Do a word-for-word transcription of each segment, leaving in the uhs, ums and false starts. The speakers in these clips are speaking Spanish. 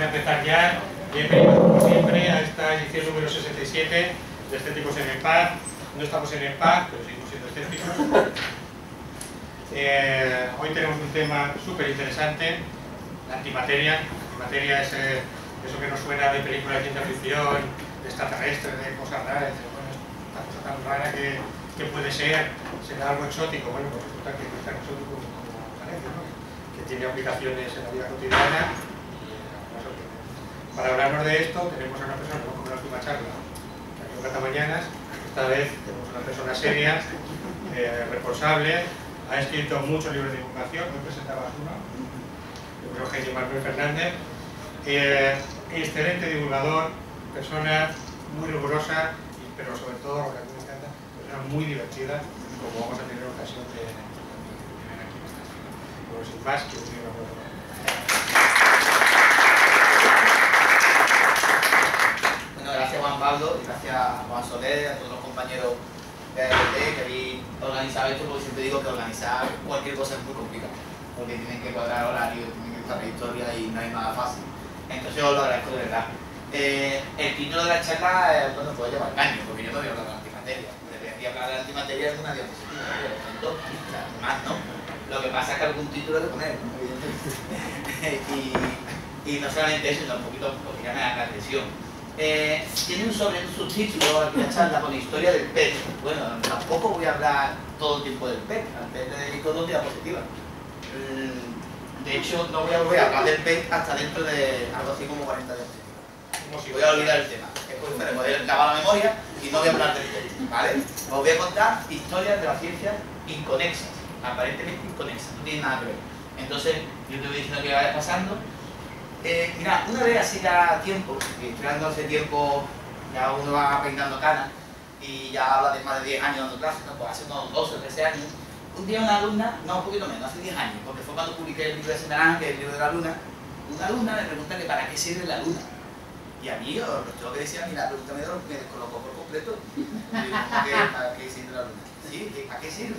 a empezar ya. Bienvenidos como siempre a esta edición número sesenta y siete de Escépticos en el Paz. No estamos en el Paz, pero seguimos siendo escépticos. Eh, hoy tenemos un tema súper interesante, la antimateria. La antimateria es eh, eso que nos suena de películas de ciencia ficción, de extraterrestres, de cosas raras, de bueno, esta cosa tan rara que, que puede ser, será algo exótico. Bueno, pues resulta que no es tan exótico como parece, ¿no? Que tiene aplicaciones en la vida cotidiana. Para hablarnos de esto tenemos a una persona, no como la última charla, que ha habido catamañanas. Esta vez tenemos una persona seria, eh, responsable, ha escrito muchos libros de divulgación, hoy presentabas uno, Eugenio Manuel Fernández, eh, excelente divulgador, persona muy rigurosa, pero sobre todo, lo que a mí me encanta, persona muy divertida, como vamos a tener ocasión de ver aquí en esta sala. Bueno, sin más, que un libro bueno. Gracias Juan Pablo y gracias a Juan Soler, a todos los compañeros de A R T que habéis organizado esto, porque siempre digo que organizar cualquier cosa es muy complicado, porque tienen que cuadrar horarios, tienen que estar la historia y no hay nada fácil. Entonces os lo agradezco de verdad. Eh, el título de la charla, eh, bueno, puede llevar engaño, porque yo no voy a hablar de la antimateria. Debería hablar de la antimateria en una diapositiva, pero tanto, o sea, más no. Lo que pasa es que algún título de poner, ¿no? y, y no solamente eso, sino un poquito porque ya me da la atención. Eh, tiene un sobre un subtítulo aquí la charla con la historia del P E T. Bueno, tampoco voy a hablar todo el tiempo del P E T, al P E T le dedico dos diapositivas. De hecho, no voy a volver a hablar del P E T hasta dentro de algo así como cuarenta diapositivas. Como si voy a olvidar el tema. Es porque me voy a acabar la memoria y no voy a hablar del P E T, ¿vale? Os voy a contar historias de la ciencia inconexas, aparentemente inconexas, no tienen nada que ver. Entonces, yo te voy diciendo que vaya pasando. Eh, mira, una vez así ya tiempo, que estoy dando hace tiempo, ya uno va peinando canas y ya habla de más de diez años dando clases, ¿no? Pues hace unos doce o trece años, un día una alumna, no, un poquito menos, hace diez años, porque fue cuando publiqué el libro de Senarán, que es el libro de la luna, una alumna me pregunta que para qué sirve la luna. Y a mí, yo tengo que decir, a mí la pregunta me descolocó por completo. Y digo, ¿para qué, ¿para qué sirve la luna? ¿Sí? ¿Para qué sirve?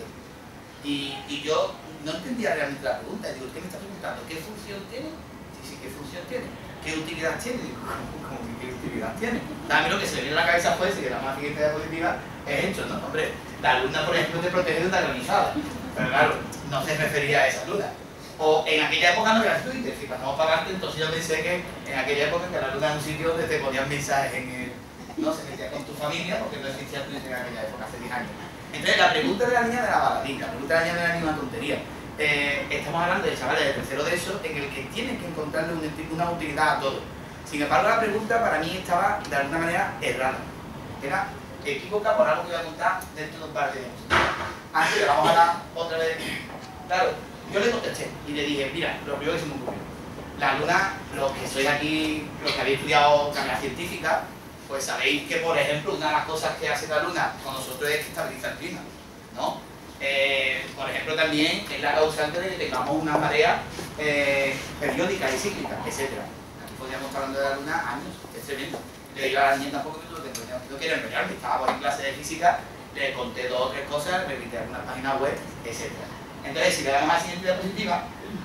Y, y yo no entendía realmente la pregunta, y digo, ¿qué me está preguntando? ¿Qué función tiene? Sí, ¿qué función tiene? ¿Qué utilidad tiene? Digo, ¿cómo que qué utilidad tiene? A mí lo que se me viene a la cabeza fue, si que la más siguiente diapositiva es hecho, ¿no? Hombre, la luna, por ejemplo, te protege de una granizada. Pero claro, no se refería a esa luna. O en aquella época no era Twitter, si pasamos para adelante, entonces yo pensé que en aquella época que la luna era un sitio donde te ponían mensajes en el... no se metía con tu familia, porque no existía Twitter en aquella época, hace diez años. Entonces la pregunta de la niña era baladín, la pregunta de la niña no era ninguna tontería. Eh, estamos hablando de chavales de tercero de eso en el que tienen que encontrarle una utilidad a todo. Sin embargo, la pregunta para mí estaba de alguna manera errada. Era equivocada por algo que voy a contar dentro de un par de años. Antes de vamos a hablar otra vez. Claro, yo le contesté y le dije, mira, lo primero que se me ocurrió. La luna, los que sois aquí, los que habéis estudiado carrera científica, pues sabéis que, por ejemplo, una de las cosas que hace la luna con nosotros es que estabiliza el clima, ¿no? Eh, por ejemplo, también es la causante de que tengamos una marea eh, periódica y cíclica, etcétera. Aquí podríamos estar hablando de la luna años, es tremendo. Le digo a la niña tampoco que tú lo tengo, no quiero enrollarme, estaba en clase de física, le conté dos o tres cosas, le invité a alguna página web, etcétera. Entonces, si le damos a la siguiente diapositiva,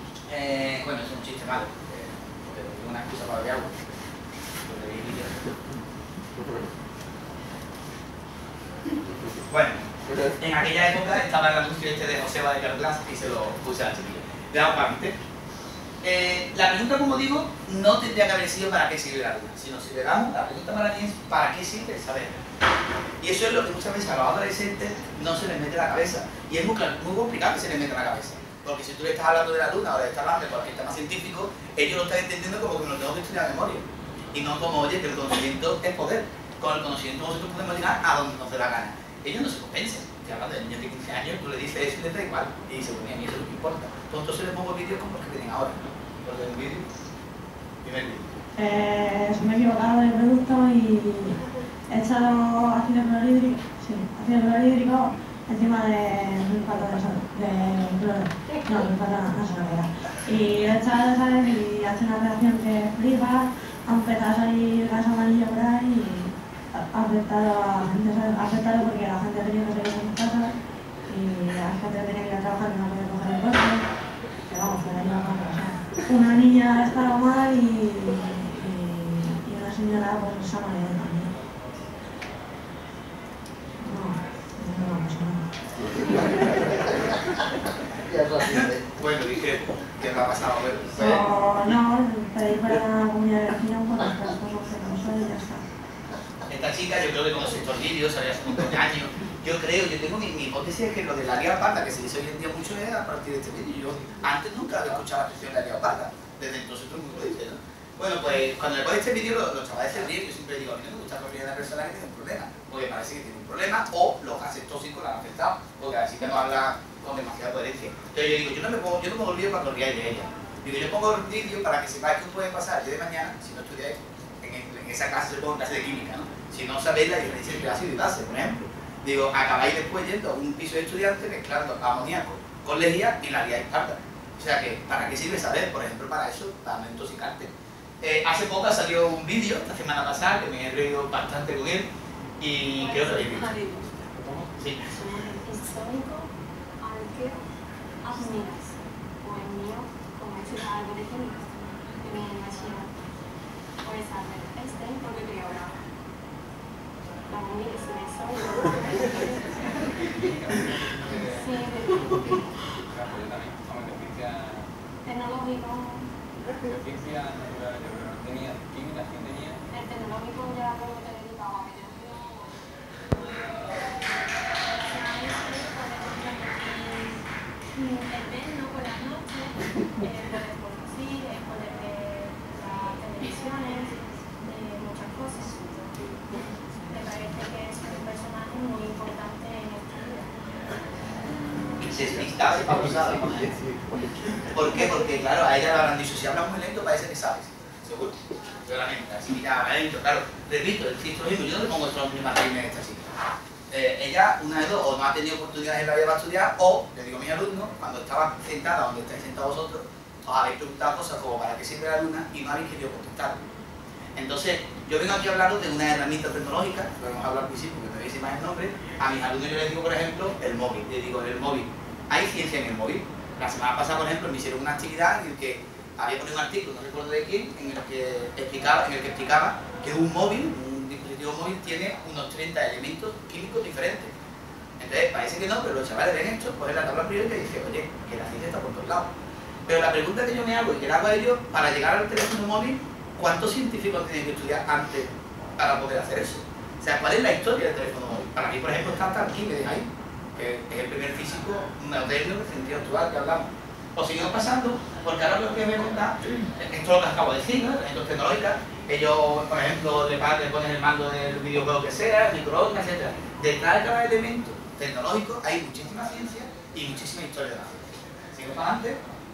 eh, bueno, es un chiste malo, eh, porque tengo una excusa para beber agua. Bueno. En aquella época estaba el anuncio este de Joseba de Carglass y se lo puse a la chiquilla. Le damos para adelante. Eh, la pregunta, como digo, no tendría que haber sido para qué sirve la luna, sino si le damos, la pregunta para mí es ¿para qué sirve el saber? Y eso es lo que muchas veces a los adolescentes no se les mete a la cabeza. Y es muy, muy complicado que se les meta a la cabeza. Porque si tú le estás hablando de la luna o le estás hablando de cualquier tema científico, ellos lo están entendiendo como que me lo tengo que estudiar de memoria. Y no como, oye, que el conocimiento es poder. Con el conocimiento nosotros podemos llegar a donde nos dé la gana. Ellos no se convencen. Estoy hablando de niños de quince años, tú le dices eso y les da igual. Y dice, bueno, a mí eso es lo que importa. Pues entonces les pongo vídeos como los que tienen ahora. Los de un vídeo. Primer vídeo. Eh, se me he equivocado de producto y he echado ácido clorhídrico, sí, ácido clorhídrico encima de sulfato de sal, de cloro, no, sulfato no se me y he echado, ¿sabes? Y hace una reacción que flipa, ha empezado a salir gas amarillo por ahí y ha afectado a la gente, ¿sabes? Ha afectado porque la gente tenía que salir de sus casas y la gente tenía que ir a trabajar y no podía coger el coche, que vamos, que la iba a pasar. Una niña estaba mal y, y señora pues esa manera también. No, no me pasa nada. Bueno, dije, ¿qué me ha pasado? Bueno, pues... O no, pedir para la comunidad de vecinos por las personas que no son y ya está. Esta chica, yo creo que conoce estos vídeos, había hace un montón de años. Yo creo, yo tengo mi, mi hipótesis es que lo de la liga parda, que se dice hoy en día mucho, es a partir de este vídeo. Yo antes nunca había escuchado la expresión de la liga parda. Desde entonces todo el mundo lo dice, ¿no? Bueno, pues cuando le pones este vídeo, los, los chavales se ríen. Yo siempre digo, a mí no me gusta la propiedad de la persona que tiene un problema, porque parece que tiene un problema, o los gases tóxicos la han afectado, porque así que no habla con demasiada coherencia. Entonces yo digo, yo no me pongo, yo no pongo el vídeo para que os riáis de ella. Digo, yo pongo el vídeo para que sepáis qué os puede pasar el día de mañana si no estudiáis en, en esa clase, se pongo en clase de química, ¿no? Si no sabéis la diferencia entre ácido y base, por ejemplo. Digo, acabáis después yendo a un piso de estudiantes mezclando amoníaco con lejía y la liáis parda. O sea que, ¿para qué sirve saber? Por ejemplo, para eso, para no intoxicarte. Eh, hace poco salió un vídeo, la semana pasada, que me he reído bastante con él y creo que lo habéis visto. Sí. Histórico al que admiras, o el mío, como he hecho algo de química, que me imagino. Por esa este, porque creo la la única que se me sale. Sí, tecnológico. Física, tenía química, ¿quién tenía? El tecnológico ya luego te dedicaba a meter. El verlo por las noches, el poder conducir, el poder ver las televisiones, eh, muchas cosas. Me parece que es un personaje muy importante en esta vida. Se despista, se pausa. ¿Por qué? Porque, claro, a ella le habrán dicho, si hablas muy lento parece que sabes. Seguro. Claramente. Así mira, lento, claro. Repito, el ciclo yo no le pongo otro nombre más reina en esta chica. Eh, ella, una de dos, o no ha tenido oportunidades en la vida para estudiar, o, le digo a mis alumnos, cuando estaba sentada donde estáis sentados vosotros, os habéis preguntado cosas como para qué sirve la luna y no habéis querido contestar. Entonces, yo vengo aquí a hablaros de una herramienta tecnológica, que vamos a hablar al principio, que tenéis más el nombre. A mis alumnos yo les digo, por ejemplo, el móvil. Les digo, el móvil. Hay ciencia en el móvil. La semana pasada, por ejemplo, me hicieron una actividad en la que había ponido un artículo, no recuerdo de quién, en el que explicaba, en el que explicaba que un móvil, un dispositivo móvil, tiene unos treinta elementos químicos diferentes. Entonces, parece que no, pero los chavales ven esto, ponen la tabla periódica y dicen, oye, que la ciencia está por todos lados. Pero la pregunta que yo me hago y que le hago a ellos, para llegar al teléfono móvil, ¿cuántos científicos tienen que estudiar antes para poder hacer eso? O sea, ¿cuál es la historia del teléfono móvil? Para mí, por ejemplo, está Arquímedes ahí, que es el primer físico moderno del sentido actual que hablamos. Os seguimos pasando, porque ahora lo que voy a contar, esto es lo que acabo de decir, ¿no? Herramientas tecnológicas, ellos, por ejemplo, le ponen el mando del videojuego que sea, microondas, etcétera. Detrás de cada elemento tecnológico hay muchísima ciencia y muchísima historia de la ciencia. Sigo para adelante.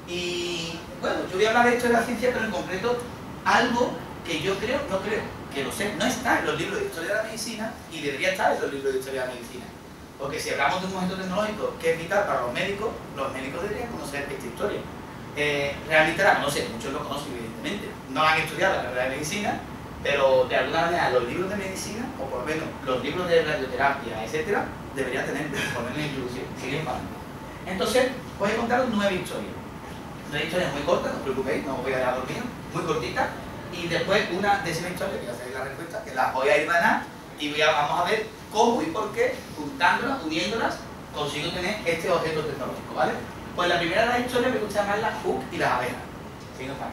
Y bueno, yo voy a hablar de esto de la ciencia, pero en concreto algo que yo creo, no creo, que lo sé, no está en los libros de historia de la medicina y debería estar en los libros de historia de la medicina. Porque si hablamos de un momento tecnológico que es vital para los médicos, los médicos deberían conocer esta historia. Eh, realmente la conocen, muchos lo conocen evidentemente. No han estudiado la carrera de medicina, pero de alguna manera los libros de medicina, o por lo menos los libros de radioterapia, etcétera, deberían tener, por lo menos en introducción, siguen pagando. Entonces, voy a contaros nueve historias. Nueve historias muy cortas, no os preocupéis, no os voy a dar dormido, muy cortitas. Y después una décima historia, que ya sabéis la respuesta, que las voy a ir a y voy a, vamos a ver cómo y por qué, juntándolas, uniéndolas, consigo tener este objeto tecnológico, ¿vale? Pues la primera de las historias me gusta llamarla Hook y las abejas. ¿Sí, no para?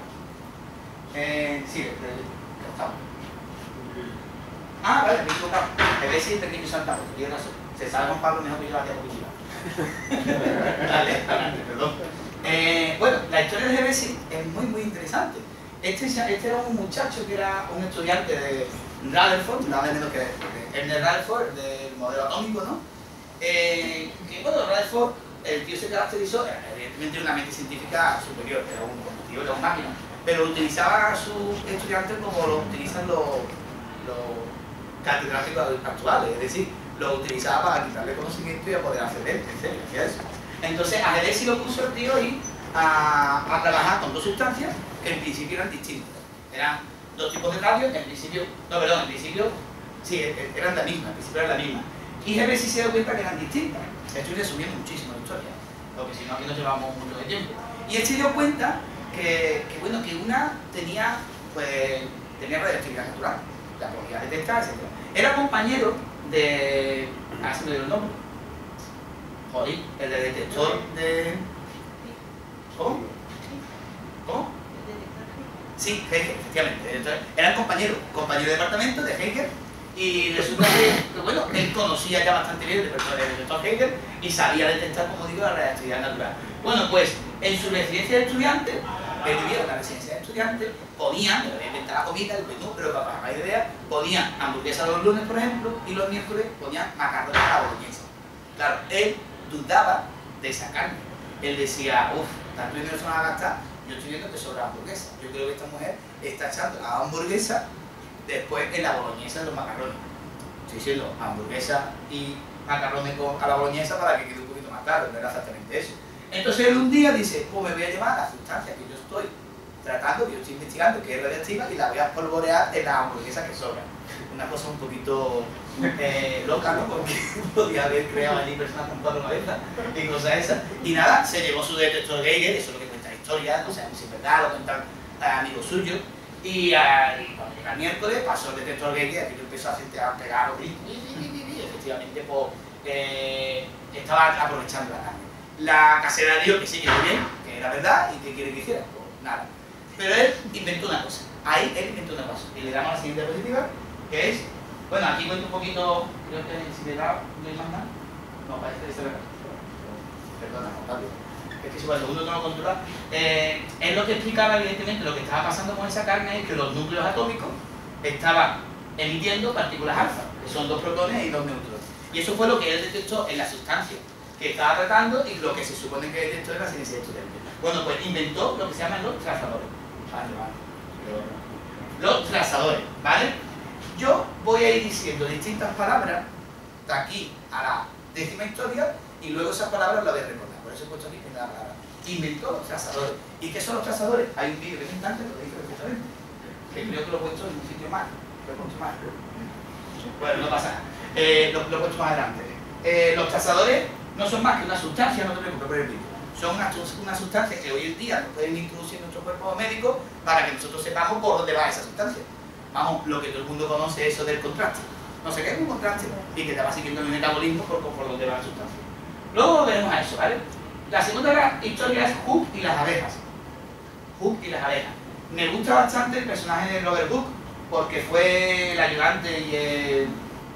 Eh, sí, estamos. Ah, vale, me he equivocado. Me ves si el pequeño Santa Rosa, tienes razón. Se sabe Juan Pablo mejor que yo la diapositiva. Dale, adelante, perdón. Eh, bueno, la historia de Hevesi es muy, muy interesante. Este, este era un muchacho que era un estudiante de Rutherford, nada menos que el de Rutherford, del modelo atómico, ¿no? Eh, que bueno, Rutherford, el tío se caracterizó, evidentemente una mente científica superior, era un tío, era un máquina, pero utilizaba a sus estudiantes como lo utilizan los, los catedráticos actuales, es decir, lo utilizaba para quitarle conocimiento y a poder acceder, en serio, hacía eso. Entonces a Hevesi lo puso el tío ahí a, a trabajar con dos sustancias que en principio eran distintas. Eran dos tipos de radios, en principio, no, perdón, en principio, sí, eran la misma, en principio eran la misma. Y Hevesi se dio cuenta que eran distintas. Estoy resumiendo muchísimo la historia, porque si no aquí nos llevamos mucho de tiempo. Y él se dio cuenta que, que, bueno, que una tenía, pues, tenía radioactividad natural, la podía detectar, etcétera. Era compañero de... ahora se me dio el nombre. Joder, el de detector de... ¿Cómo? ¿Cómo? Sí, Heiger, efectivamente. Entonces, eran compañeros, compañero de departamento de Heiger, y resulta que, bueno, él conocía ya bastante bien el detector Heiger y sabía detectar, como digo, la radioactividad natural. Bueno, pues en su residencia de estudiantes, él vivía en la residencia de estudiantes, ponían, le voy a inventar la comida, el menú, pero para más idea, ponían hamburguesas los lunes, por ejemplo, y los miércoles ponían macarrones a la boloñesa. Claro, él dudaba de esa carne. Él decía, uff, tanto dinero se van a gastar, yo estoy viendo que sobra hamburguesa. Yo creo que esta mujer está echando la hamburguesa después en la boloñesa de los macarrones. Estoy diciendo hamburguesa y macarrones con, a la boloñesa para que quede un poquito más claro, no era exactamente eso. Entonces él un día dice, pues me voy a llevar la sustancia que yo estoy tratando, que yo estoy investigando, que es radioactiva, y la voy a espolvorear en las hamburguesas que sobran. Una cosa un poquito eh, loca, ¿no? Porque podía haber creado allí personas con cuatro cabezas y cosas esas. Y nada, se llevó su detector Geiger, eso es lo que cuenta la historia, no sabemos si es verdad, lo cuentan a amigos suyos. Y, a, y cuando llega el miércoles pasó el detector Geiger, aquí yo empezó a, sentir, a pegar los gritos, y efectivamente pues, eh, estaba aprovechando la carne. La casera dijo que sí, que muy bien, que era verdad, y que quiere que hiciera, pues nada. Pero él inventó una cosa, ahí él inventó una cosa, y le damos la siguiente diapositiva, que es, bueno, aquí cuento un poquito, creo que si le da, ¿no hay más nada? No, parece que se ve. Perdona, Juan Pablo. Es que si cuando uno no lo controla, eh, es lo que explicaba evidentemente lo que estaba pasando con esa carne, es que los núcleos atómicos estaban emitiendo partículas alfa, que son dos protones y dos neutrones. Y eso fue lo que él detectó en la sustancia que estaba tratando y lo que se supone que detectó en la ciencia de estudiantes. Bueno, pues inventó lo que se llaman los trazadores. Vale, vale. Los trazadores, ¿vale? Yo voy a ir diciendo distintas palabras de aquí a la décima historia y luego esas palabras las voy a recordar. Por eso he puesto aquí primera palabra. Inventó los trazadores. ¿Y qué son los trazadores? Hay un vídeo que me encanta que lo dice perfectamente. Que creo que lo he puesto en un sitio mal. Lo he puesto mal. Bueno, no pasa nada. Eh, lo, lo he puesto más adelante. Eh, los trazadores no son más que una sustancia, no te preocupes por el vídeo. Son una, una sustancia que hoy en día nos pueden introducir en nuestro cuerpo médico para que nosotros sepamos por dónde va esa sustancia. Vamos, lo que todo el mundo conoce es eso del contraste. No sé qué es un contraste y que te va siguiendo el metabolismo por, por dónde va la sustancia. Luego veremos a eso, ¿vale? La segunda historia es Hooke y las abejas. Hooke y las abejas. Me gusta bastante el personaje de Robert Hooke porque fue el ayudante y el,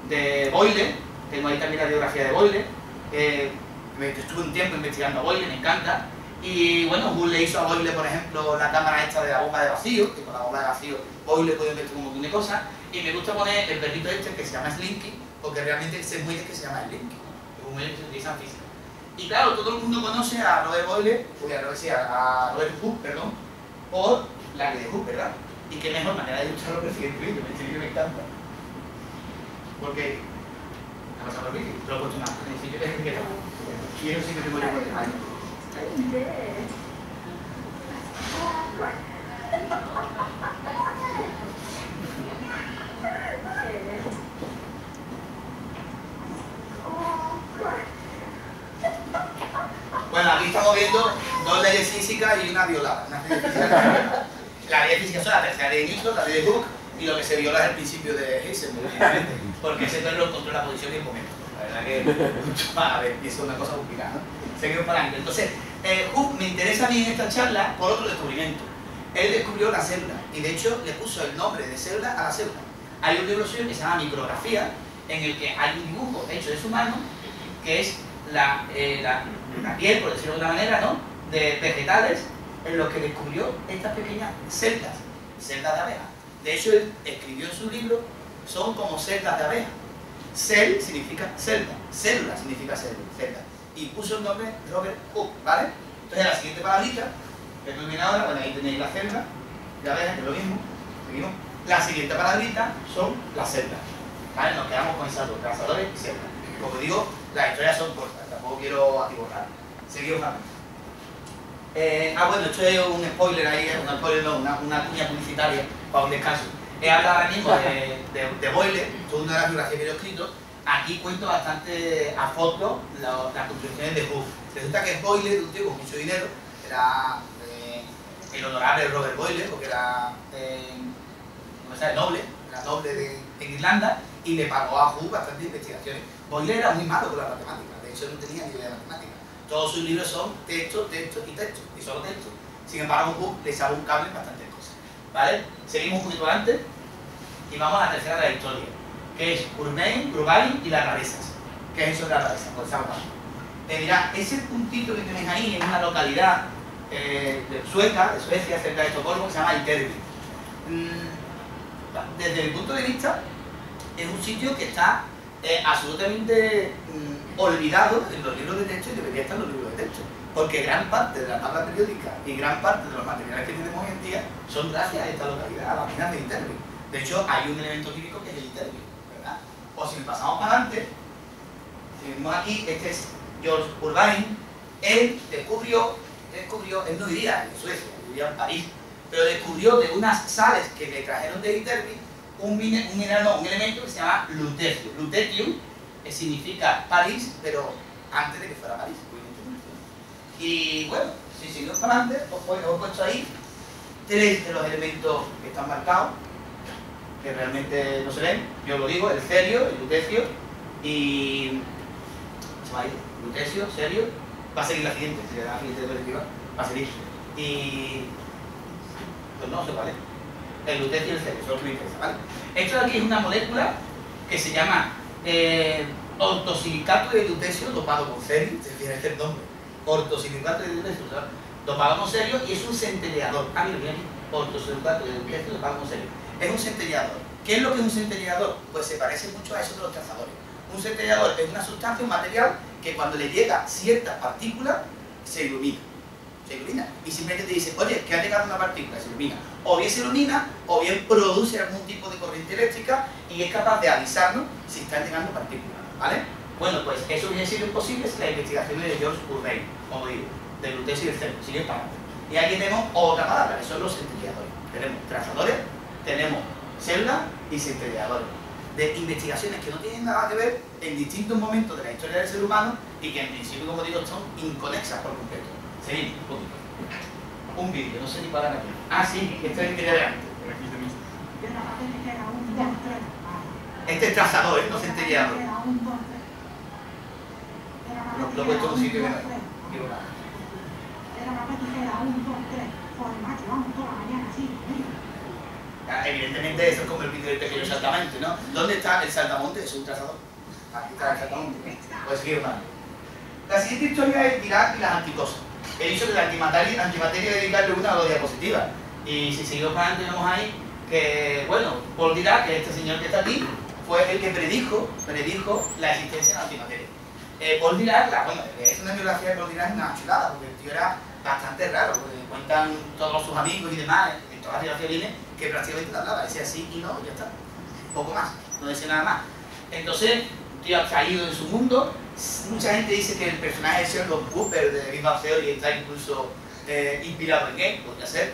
de Boyle. Tengo ahí también la biografía de Boyle. Eh, estuve un tiempo investigando a Boyle, me encanta. Y bueno, Hooke le hizo a Boyle, por ejemplo, la cámara esta de la bomba de vacío, que con la bomba de vacío Boyle puede investigar un montón de cosas. Y me gusta poner el perrito este que se llama Slinky, porque realmente se muelle que se llama Slinky. Es un muelle que se utiliza en física. Y claro, todo el mundo conoce a Robert Boyle, uy, a Robert, sí, a Robert Hooke, perdón, por la ley de Hooke, ¿verdad? Y qué mejor manera de ilustrarlo que el siguiente vídeo, me, me encanta. Porque, ¿qué ha pasado por el vídeo? Te lo he puesto más, al principio es que no. Y eso sí que tengo yo por el año. Bueno, aquí estamos viendo dos leyes físicas y una violada. Una ley física. La ley física son la tercera ley de Newton, la ley de Hooke, y lo que se viola es el principio de Heisenberg, porque ese perro encontró la posición y el momento. La verdad que, a ver, eso es una cosa complicada, ¿no? Seguimos para adelante. Entonces, eh, Hooke me interesa a mí en esta charla por otro descubrimiento. Él descubrió la célula, y de hecho le puso el nombre de célula a la célula. Hay un libro suyo que se llama Micrografía, en el que hay un dibujo hecho de su mano, que es la, eh, la, la piel, por decirlo de una manera, ¿no?, de vegetales, en los que descubrió estas pequeñas celdas, celdas de abeja. De hecho, él escribió en su libro, son como celdas de abeja. Cell significa celda, célula significa celda. Y puso el nombre Robert Hooke, ¿vale? Entonces, la siguiente palabrita, que estoy viendo ahora, bueno, ahí tenéis la celda de abeja, que es lo mismo, seguimos. La siguiente palabrita son las celdas, ¿vale? Nos quedamos con esas dos, trazadores y celdas. Como digo, las historias son cortas, tampoco quiero atiborrar. Seguimos a Eh, ah, bueno, esto es un spoiler ahí, un spoiler no, una, una cuña publicitaria para un descanso. He hablado ahora mismo de, de, de Boyle, toda una de las biografías que yo he escrito. Aquí cuento bastante a fondo la, las construcciones de Hooke. Resulta que Boyle, un tío con mucho dinero, era eh, el honorable Robert Boyle, porque era eh, no me sale, Noble, era noble de, en Irlanda, y le pagó a Hooke bastantes investigaciones. Boyle era muy malo con la matemática, de hecho no tenía ni idea de matemática. Todos sus libros son texto, texto y texto, y solo texto. Sin embargo, Hooke le echaba un cable en bastantes cosas. ¿Vale? Seguimos un poquito adelante y vamos a la tercera de la historia, que es Urbain, Urbain y las rarezas. ¿Qué es eso de las rarezas? Pues estamos hablando. Eh, mirad, ese puntito que tenéis ahí en una localidad eh, de sueca, de Suecia, cerca de Estocolmo, que se llama Ytterby. Mm, desde mi punto de vista, es un sitio que está eh, absolutamente mm, olvidado en los libros de texto y debería estar en los libros de texto. Porque gran parte de la tabla periódica y gran parte de los materiales que tenemos hoy en día son gracias a esta localidad, a la mina de Ytterby. De hecho, hay un elemento químico que es el Ytterby, ¿verdad? O si pasamos para adelante, si vemos aquí, este es George Urbain. Él descubrió, descubrió, él no vivía en Suecia, vivía en París, pero descubrió de unas sales que le trajeron de Ytterby un, un, mineral, no, un elemento que se llama lutecio. Lutetium que significa París, pero antes de que fuera París. Y bueno, si seguimos para adelante, os he puesto ahí tres de los elementos que están marcados, que realmente no se ven. Yo lo digo, el cerio, el lutecio y... ahí, lutecio, cerio, va a seguir la siguiente, si le da la siguiente diapositiva, va a seguir. Y... pues no sé cuál es. El lutecio y el cerio, eso es lo que me interesa, ¿vale? Esto de aquí es una molécula que se llama eh, ortosilicato de lutecio dopado con cerio, se tiene el nombre. Ortosilicato de lutecio dopado con cerio y es un centelleador. Ah, mira, mira aquí. Ortosilicato de lutecio dopado con cerio. Es un centelleador. ¿Qué es lo que es un centelleador? Pues se parece mucho a eso de los trazadores. Un centelleador es una sustancia, un material que cuando le llega ciertas partículas se ilumina. Se ilumina. Y simplemente te dice, oye, que ha llegado una partícula, se ilumina. O bien se ilumina, o bien produce algún tipo de corriente eléctrica y es capaz de avisarnos si están llegando partículas. ¿Vale? Bueno, pues eso hubiese sido imposible si las investigaciones de George Urbain, como digo, del lutecio y del cerio. Sigue para adelante. Y aquí tenemos otra palabra, que son los centelleadores. Tenemos trazadores, tenemos células y centelleadores. De investigaciones que no tienen nada que ver en distintos momentos de la historia del ser humano y que en principio, como digo, son inconexas por completo. Seguimos, un poquito. Un vídeo, no sé ni para aquí. Ah, sí, este es el que de adelante. Este es trazador, ¿eh? No centelleador. Lo, lo he puesto en un sitio que no es. Evidentemente eso es como el vídeo del pequeño saltamonte, ¿no? ¿Dónde está el saltamonte? Es un trazador. Aquí está el saltamonte. Pues sigue más. La siguiente historia es Dirac y las anticosas. He dicho que la antimateria, antimateria dedicarle una o dos diapositivas. Y si seguimos para adelante vemos ahí que, bueno, Paul Dirac, que es este señor que está aquí, fue el que predijo, predijo la existencia de la antimateria. Eh, Paul Dirac, la, bueno, es una biografía de Paul Dirac, una chulada, porque el tío era bastante raro, porque cuentan todos sus amigos y demás, en todas las biografías viene que prácticamente no hablaba, decía sí y no, y ya está, poco más, no decía nada más. Entonces, un tío ha caído en su mundo. Mucha gente dice que el personaje de Sheldon Cooper de Big Bang Theory está incluso eh, inspirado en él, podría ser.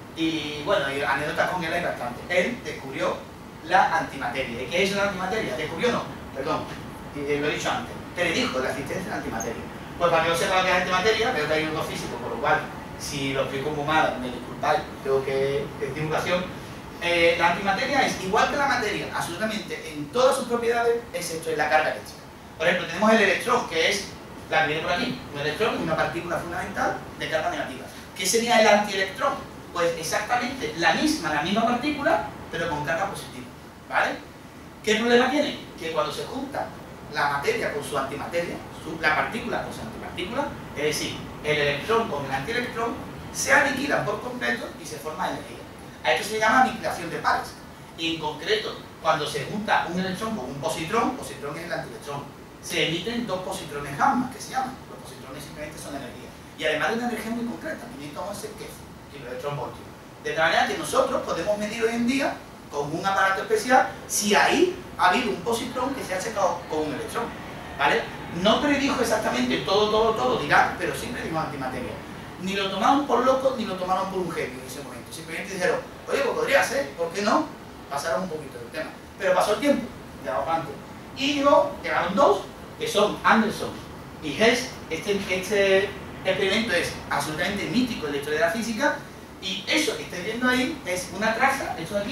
Y bueno, y anécdotas con él hay bastante. Él descubrió la antimateria. ¿Y qué es la antimateria? ¿Descubrió no? Perdón, eh, lo he dicho antes. Predijo la existencia de la antimateria. Pues para que no sepa lo que es antimateria, veo que hay unos físicos, por lo cual, si lo explico muy mal, me disculpáis, creo que es divulgación. Eh, la antimateria es igual que la materia, absolutamente en todas sus propiedades, excepto en la carga eléctrica. Por ejemplo, tenemos el electrón, que es la que viene por aquí. Un electrón es una partícula fundamental de carga negativa. ¿Qué sería el antielectrón? Pues exactamente la misma, la misma partícula, pero con carga positiva. ¿Vale? ¿Qué problema tiene? Que cuando se junta la materia con su antimateria, su, la partícula con su antipartícula, es decir, el electrón con el antielectrón, se aniquilan por completo y se forma energía. A esto se llama aniquilación de pares. Y en concreto, cuando se junta un electrón con un positrón, positrón es el antielectrón, se emiten dos positrones gamma, que se llaman. Los positrones simplemente son energía. Y además de una energía muy concreta, quinientos once que kiloelectronvoltios. De tal manera que nosotros podemos medir hoy en día, con un aparato especial, si ahí ha habido un positrón que se ha checado con un electrón. ¿Vale? No predijo exactamente todo, todo, todo, dirá, pero sí predijo antimateria. Ni lo tomaron por loco, ni lo tomaron por un genio en ese momento. Simplemente dijeron, oye, pues podría ser, ¿por qué no? Pasaron un poquito del tema. Pero pasó el tiempo, ya bastante. Y luego llegaron dos, que son Anderson y Hess. Este, este experimento es absolutamente mítico en la historia de la física. Y eso que estáis viendo ahí es una traza, esto de aquí,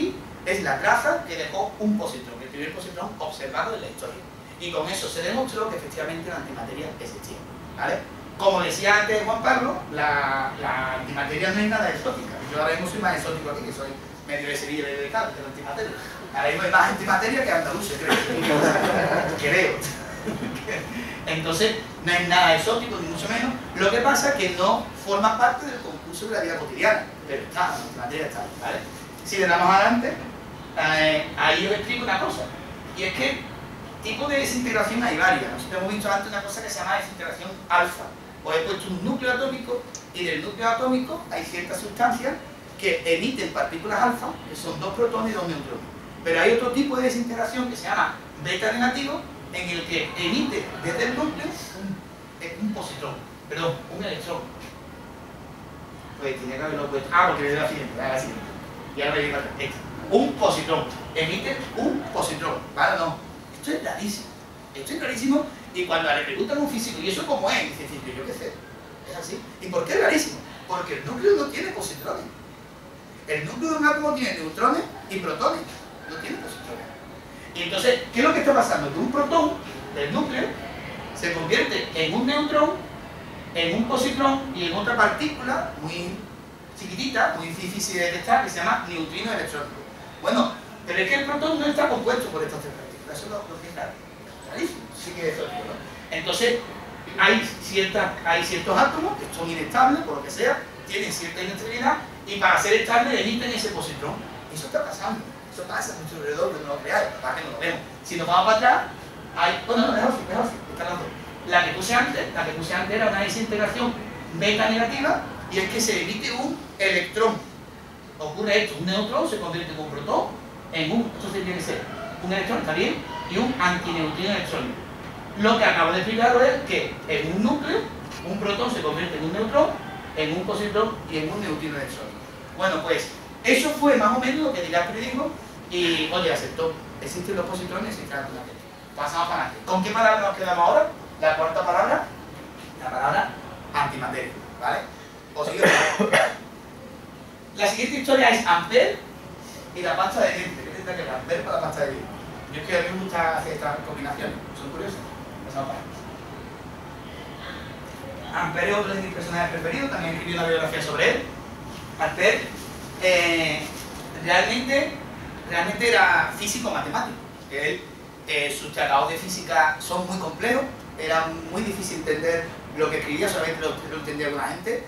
es la traza que dejó un positrón, el primer positrón observado en la historia. Y con eso se demostró que efectivamente la antimateria existía, ¿vale? Como decía antes Juan Pablo, la, la antimateria no es nada exótica. Yo ahora mismo soy más exótico aquí, que soy medio de Sevilla y de Cádiz, de la antimateria. Ahora mismo hay más antimateria que andaluces, creo. creo. Entonces, no es nada exótico, ni mucho menos. Lo que pasa es que no forma parte del concurso de la vida cotidiana, pero está, la antimateria está, ¿vale? Si le damos adelante, eh, ahí os explico una cosa, y es que tipo de desintegración hay varias. Nosotros hemos visto antes una cosa que se llama desintegración alfa. Os he puesto un núcleo atómico, y del núcleo atómico hay ciertas sustancias que emiten partículas alfa, que son dos protones y dos neutrones. Pero hay otro tipo de desintegración que se llama beta negativo, en el que emite desde el núcleo un, un positrón, perdón, un electrón. Pues tenía que haberlo puesto. Ah, porque le doy la siguiente, la siguiente. Y ahora le digo esta. Un positrón. Emite un positrón, ¿vale? No. Esto es rarísimo. Esto es rarísimo. Y cuando le preguntan a un físico, ¿y eso cómo es? Dice, yo qué sé. Es así. ¿Y por qué es rarísimo? Porque el núcleo no tiene positrones. El núcleo de un átomo tiene neutrones y protones. No tiene positrones. Y entonces, ¿qué es lo que está pasando? Que un protón del núcleo se convierte en un neutrón, en un positrón y en otra partícula muy chiquitita, muy difícil de detectar, que se llama neutrino electrónico. Bueno, pero es que el protón no está compuesto por estas tres partículas. Eso es lo que está clarísimo. Sí que es exótico, ¿no? Entonces, hay, ciertas, hay ciertos átomos que son inestables, por lo que sea, tienen cierta inestabilidad y para ser estables emiten ese positrón. Eso está pasando. Eso pasa a nuestro alrededor, que no lo creáis, para que no lo vemos. Si nos vamos para atrás, hay... Bueno, no, mejor sí, mejor sí, están las dos. La que puse antes, la que puse antes era una desintegración beta negativa, y es que se emite un electrón. Ocurre esto, un neutrón se convierte en un protón, en un... Esto tiene que ser un electrón, ¿está bien? Y un antineutrino electrónico. Lo que acabo de explicaros es que en un núcleo, un protón se convierte en un neutrón, en un positrón y en un neutrino electrónico. Bueno, pues... Eso fue más o menos lo que Dirac predijo y, oye, aceptó. Existen los positrones, existen las antimateria. Pasamos para adelante. ¿Con qué palabra nos quedamos ahora? La cuarta palabra, la palabra antimateria, ¿vale? O sigue. La siguiente historia es Ampère y la pasta de dientes. ¿Qué tendrá que ver Ampère para la pasta de dientes? Yo es que a mí me gusta hacer estas combinaciones, son curiosas. Pasamos para adelante. Ampère es otro de mis personajes preferidos, también escribí una biografía sobre él. Ampère Eh, realmente, realmente era físico-matemático. Él, eh, sus tratados de física son muy complejos, era muy difícil entender lo que escribía, solamente lo, lo entendía alguna gente.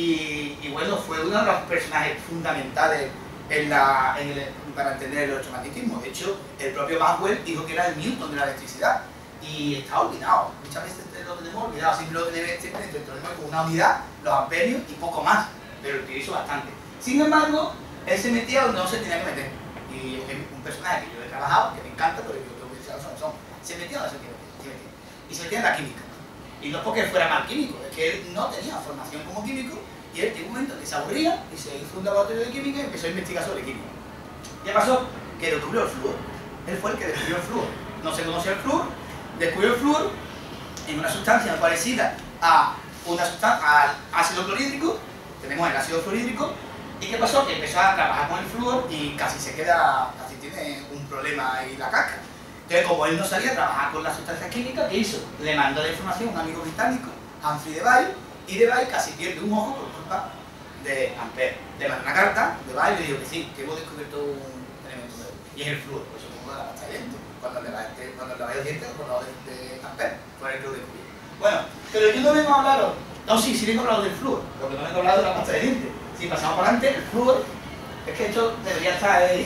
Y, y bueno, fue uno de los personajes fundamentales en la, en el, para entender el electromagnetismo. De hecho, el propio Maxwell dijo que era el Newton de la electricidad. Y está olvidado. Muchas veces lo tenemos olvidado. Siempre lo tenemos, siempre tenemos con una unidad, los amperios y poco más. Pero lo utilizo bastante. Sin embargo, él se metía donde no se tenía que meter. Y es un personaje que yo he trabajado, que me encanta, pero yo tengo que decir son, son. Se metía donde se tenía que meter. Y se metía en la química. Y no es porque fuera mal químico, es que él no tenía formación como químico y él llegó un momento que se aburría y se hizo un laboratorio de química y empezó a investigar sobre química. ¿Qué pasó? Que descubrió el flúor. Él fue el que descubrió el flúor. No se conocía el flúor, descubrió el flúor en una sustancia parecida a una sustancia, al ácido clorhídrico. Tenemos el ácido fluorhídrico. ¿Y qué pasó? Que empezó a trabajar con el flúor y casi se queda, casi tiene un problema ahí la casca. Entonces, como él no sabía trabajar con las sustancias químicas, ¿qué hizo? Le mandó la información a un amigo británico, Humphrey Deville, y Deville casi pierde un ojo por culpa de Ampère. Le mandó una carta, Deville le dijo que sí, que hemos descubierto un elemento nuevo, y es el flúor, por eso como la pasta de dientes. Cuando le lavaba el diente, por lado de, de Ampère, fue el que lo descubrió. Bueno, pero yo no vengo a hablaros, no, sí, sí vengo a hablar del flúor, porque no vengo a hablar de la pasta de dientes. Si pasamos para adelante, el flúor, es que esto debería estar ahí,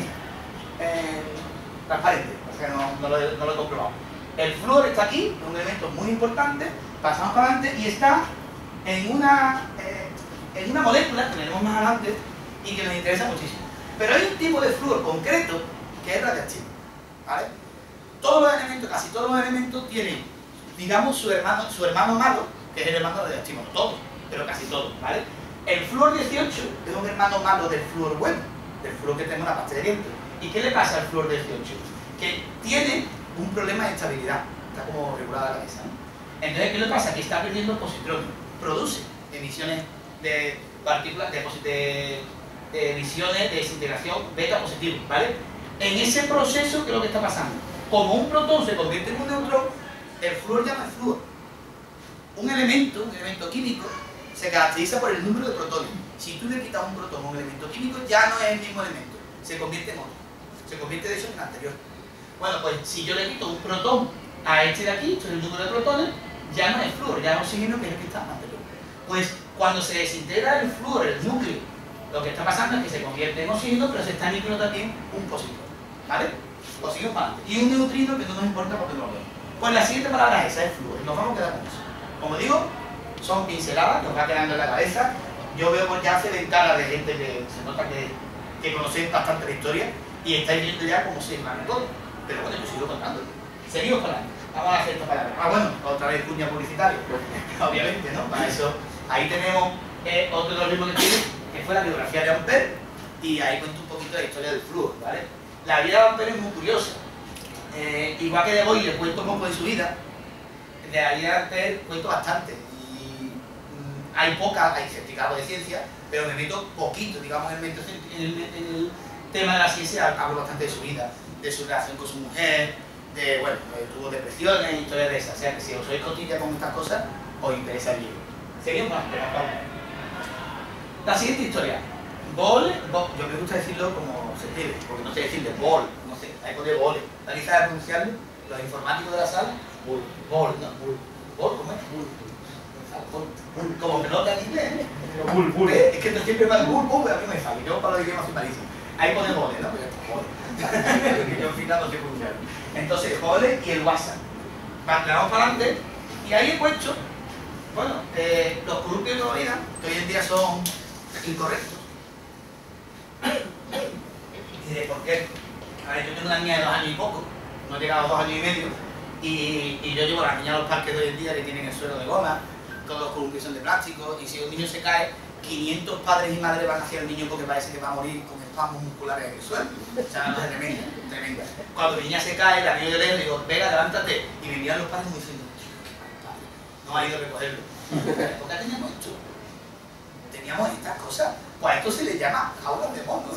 eh, transparente, o sea, no, no, lo, no lo he comprobado. El flúor está aquí, es un elemento muy importante, pasamos para adelante y está en una, eh, en una molécula que veremos más adelante y que nos interesa muchísimo. Pero hay un tipo de flúor concreto que es radiactivo, ¿vale? Todos los elementos, casi todos los elementos tienen, digamos, su hermano, su hermano malo, que es el hermano radiactivo, no todos, pero casi todos, ¿vale? El flúor dieciocho es un hermano malo del flúor bueno, del flúor que tenemos en la pasta de dientes. ¿Y qué le pasa al flúor dieciocho? Que tiene un problema de estabilidad, está como regulada la mesa, ¿no? Entonces, ¿qué le pasa? Que está perdiendo positrones, produce emisiones de partículas, de, de, de emisiones de desintegración beta positivo, ¿vale? En ese proceso, ¿qué es lo que está pasando? Como un protón se convierte en un neutrón, el flúor ya no es flúor. Un elemento, un elemento químico, se caracteriza por el número de protones. Si tú le quitas un protón a un elemento químico, ya no es el mismo elemento, se convierte en otro. Se convierte de hecho en el anterior. Bueno, pues si yo le quito un protón a este de aquí, esto es el número de protones, ya no es flúor, ya es oxígeno, que es el que está anterior. Pues cuando se desintegra el flúor, el núcleo, lo que está pasando es que se convierte en oxígeno, pero se está aniquilando también un positrón, ¿vale? Oxígeno para adelante. Y un neutrino que no nos importa porque no lo vemos. Pues la siguiente palabra es esa, es flúor. Nos vamos a quedar con eso. Como digo, son pinceladas, nos va quedando en la cabeza. Yo veo pues ya hace ventanas de gente que se nota que, que conocéis bastante la historia y estáis viendo ya cómo se llama todo. Pero bueno, yo sigo contando. Seguimos con la. Vamos a hacer esta palabra. Ah, bueno, otra vez cuña publicitaria. Obviamente, ¿no? Para eso, ahí tenemos eh, otro de los libros que tiene, que fue la biografía de Ampère, y ahí cuento un poquito de la historia del flúor, ¿vale? La vida de Ampère es muy curiosa. Eh, igual que de hoy le cuento un poco de su vida, de la vida de Ampère cuento bastante. Y mm, hay poca, hay certificado de ciencia, pero me meto poquito, digamos, en el, en el, en el tema de la ciencia. Hablo bastante de su vida, de su relación con su mujer, de, bueno, tuvo depresiones, historias de esas. O sea que si os sois cotilla con estas cosas, os interesa el libro. Seguimos con la siguiente historia. Bol, bol, yo me gusta decirlo como se escribe, porque no sé decirle bol, no sé, hay que poner bol. ¿Alguien sabe pronunciarlo? Los informáticos de la sala, bol, bol, no, bol, bol, ¿cómo es? Bol, bol, como que no te inglés, ¿eh? Bol, bol, es que siempre me bol, bol, a mí me sale, yo para los idiomas soy malísimo. Ahí pone bol, ¿no? Pero bol, yo al final no sé pronunciarlo. Entonces, bol y el WhatsApp. Vamos para adelante, y ahí he puesto, bueno, eh, los columpios de Florida, que hoy en día son incorrectos. Y de por qué. A ver, yo tengo una niña de dos años y poco, no he llegado a dos años y medio, y, y yo llevo a las niñas a los parques de hoy en día que tienen el suelo de goma, todos los columpios son de plástico, y si un niño se cae, quinientos padres y madres van hacia el niño porque parece que va a morir con espasmos musculares en el suelo. O sea, no es tremenda, tremenda. Cuando mi niña se cae, la niña yo le digo, venga, levántate, y me miran los padres muy diciendo, no ha ido a recogerlo. ¿Por qué teníamos esto? Teníamos estas cosas. Pues a esto se le llama jaulas de mono.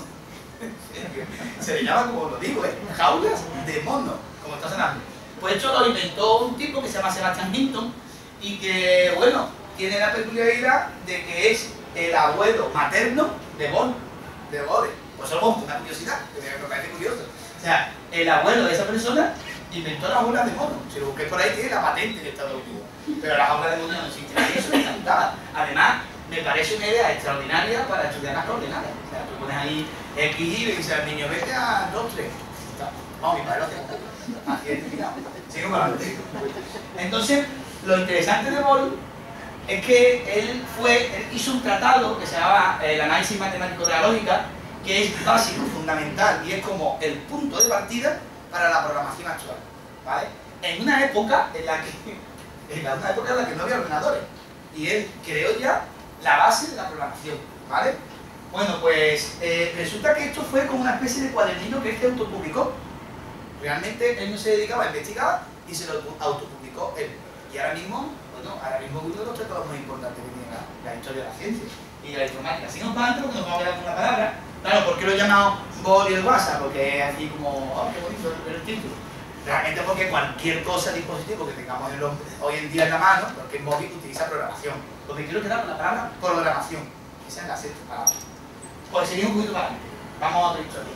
Se le llama, como lo digo, ¿eh? Jaulas de mono, como está sonando. Pues esto lo inventó un tipo que se llama Sebastian Hinton y que, bueno, tiene la peculiaridad de que es el abuelo materno de Bohr, de Bohr. Pues solo una curiosidad, que me parece curioso. O sea, el abuelo de esa persona inventó las jaulas de mono. Si lo busqué por ahí, tiene la patente de Estados Unidos. Pero las jaulas de mono no existen. Y eso me encantaba. Además, me parece una idea extraordinaria para estudiar las coordenadas. O sea, tú pones ahí X y le dices al niño, vete a dos, tres. Vamos, mi padre lo hacía. Así es, mira. Sigo para adelante. Entonces, lo interesante de Bohr es que él fue, él hizo un tratado que se llamaba el análisis matemático de la lógica, que es básico, fundamental, y es como el punto de partida para la programación actual, ¿vale? En una época en la que, en una época en la que no había ordenadores, y él creó ya la base de la programación, ¿vale? Bueno, pues eh, resulta que esto fue como una especie de cuadernillo que él se autopublicó. Realmente él no se dedicaba a investigar y se lo autopublicó él. Y ahora mismo, bueno, ahora mismo uno de los tratados más importantes que tiene la, la historia de la ciencia y de la informática. Si nos van porque nos vamos a quedar con una palabra. Claro, ¿por qué lo he llamado Bohr y el WhatsApp? Porque es así como, oh, qué bonito el título. Realmente porque cualquier cosa, dispositivo que tengamos en los, hoy en día en la mano, cualquier móvil utiliza programación. Lo que quiero quedar con la palabra programación. Esa es la sexta palabra. Pues seguimos un poquito para adelante. Vamos a otra historia.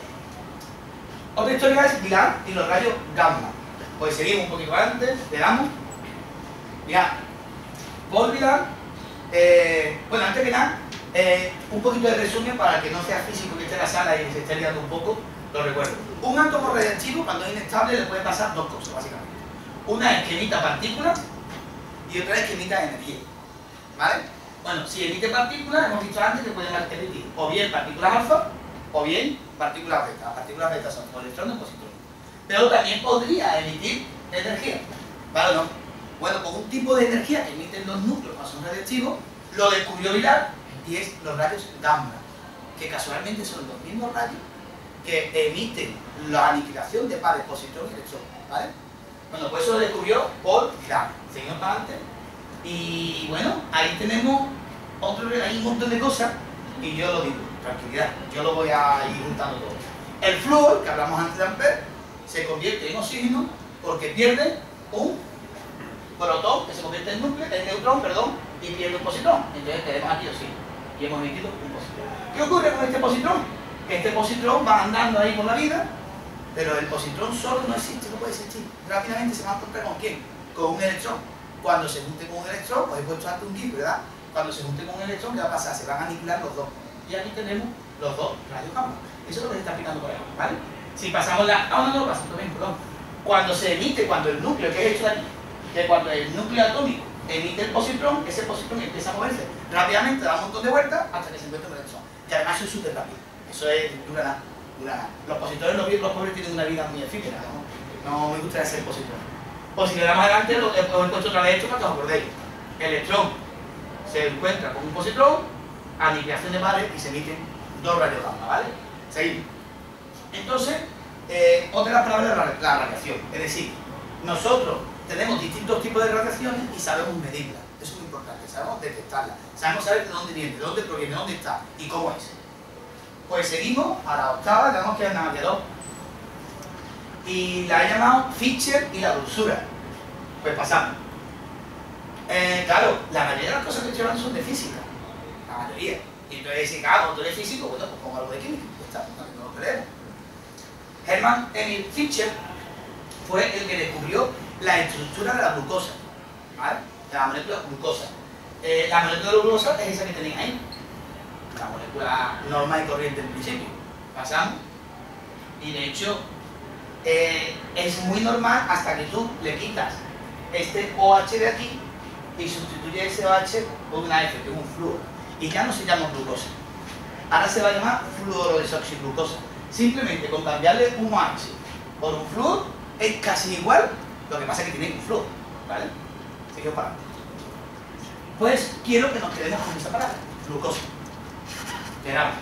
Otra historia es Dirac y los rayos gamma. Pues seguimos un poquito para adelante, le damos. Mirad, Paul Dirac, eh, bueno, antes que nada, eh, un poquito de resumen para que no sea físico que esté en la sala y se esté liando un poco, lo recuerdo. Un átomo radiactivo, cuando es inestable, le pueden pasar dos cosas, básicamente. Una es que emita partículas y otra es que emita energía. ¿Vale? Bueno, si emite partículas, hemos dicho antes que pueden emitir o bien partículas alfa o bien partículas beta. Las partículas beta son electrones y positrones. Pero también podría emitir energía. ¿Vale o no? Bueno, pues un tipo de energía que emiten los núcleos cuando son radiactivos lo descubrió Dirac y es los rayos gamma, que casualmente son los mismos rayos que emiten la aniquilación de pares positron y electrón. ¿Vale? Bueno, pues eso lo descubrió por Dirac. Seguimos para adelante. Y bueno, ahí tenemos otro, hay un montón de cosas y yo lo digo, tranquilidad, yo lo voy a ir juntando todo. El flúor, que hablamos antes de Ampère, se convierte en oxígeno porque pierde un protón, que se convierte en núcleo, en neutrón, perdón, y pierde un positrón. Entonces tenemos aquí oxígeno y hemos emitido un positrón. ¿Qué ocurre con este positrón? Que este positrón va andando ahí por la vida, pero el positrón solo no existe, no puede existir. Rápidamente se va a encontrar con quién, con un electrón. Cuando se junte con un electrón, pues he puesto antes un GIF, ¿verdad? Cuando se junte con un electrón, ¿qué va a pasar? Se van a aniquilar los dos. Y aquí tenemos los dos rayos gamma. Eso es lo que se está aplicando por ahí, ¿vale? Si pasamos la... Ah, no, no, pasa también, perdón. Cuando se emite, cuando el núcleo, que es esto de aquí, que cuando el núcleo atómico emite el positrón, ese positrón empieza a moverse rápidamente, da un montón de vueltas hasta que se encuentra un electrón. Que además eso es súper rápido. Eso es, dura nada, dura nada. Los positrones, los, los pobres tienen una vida muy efímera, ¿no? No me gustaría ser positrón. Pues si le damos adelante, os he puesto otra vez esto para que os acordéis. El electrón se encuentra con un positrón, aniquilación de pares y se emiten dos rayos gamma, ¿vale? Seguimos. Entonces, eh, otra de las palabras es la, la radiación. Es decir, nosotros tenemos distintos tipos de radiaciones y sabemos medirlas. Eso es muy importante, sabemos detectarlas. Sabemos saber de dónde viene, de dónde proviene, de dónde está y cómo es. Pues seguimos a la octava, tenemos que dar nada más que dos. Y la he llamado Fischer y la dulzura. Pues pasamos. Eh, claro, la mayoría de las cosas que estoy hablando son de física. La mayoría. Y entonces, si claro, tú eres físico, bueno, pues pongo algo de química. Pues está, no, no lo creemos. Hermann Emil Fischer fue el que descubrió la estructura de la glucosa, ¿vale? De la molécula glucosa. Eh, la molécula de glucosa es esa que tenéis ahí. La molécula normal y corriente en principio. Pasamos. Y de hecho, eh, es muy normal hasta que tú le quitas este OH de aquí y sustituye ese OH por una F, que es un flúor. Y ya no se llama glucosa. Ahora se va a llamar fluorodesoxiglucosa. Simplemente con cambiarle un OH por un flúor es casi igual, lo que pasa es que tiene un flúor, ¿vale? Seguimos para adelante. Pues quiero que nos quedemos con esa palabra, glucosa. Quedamos.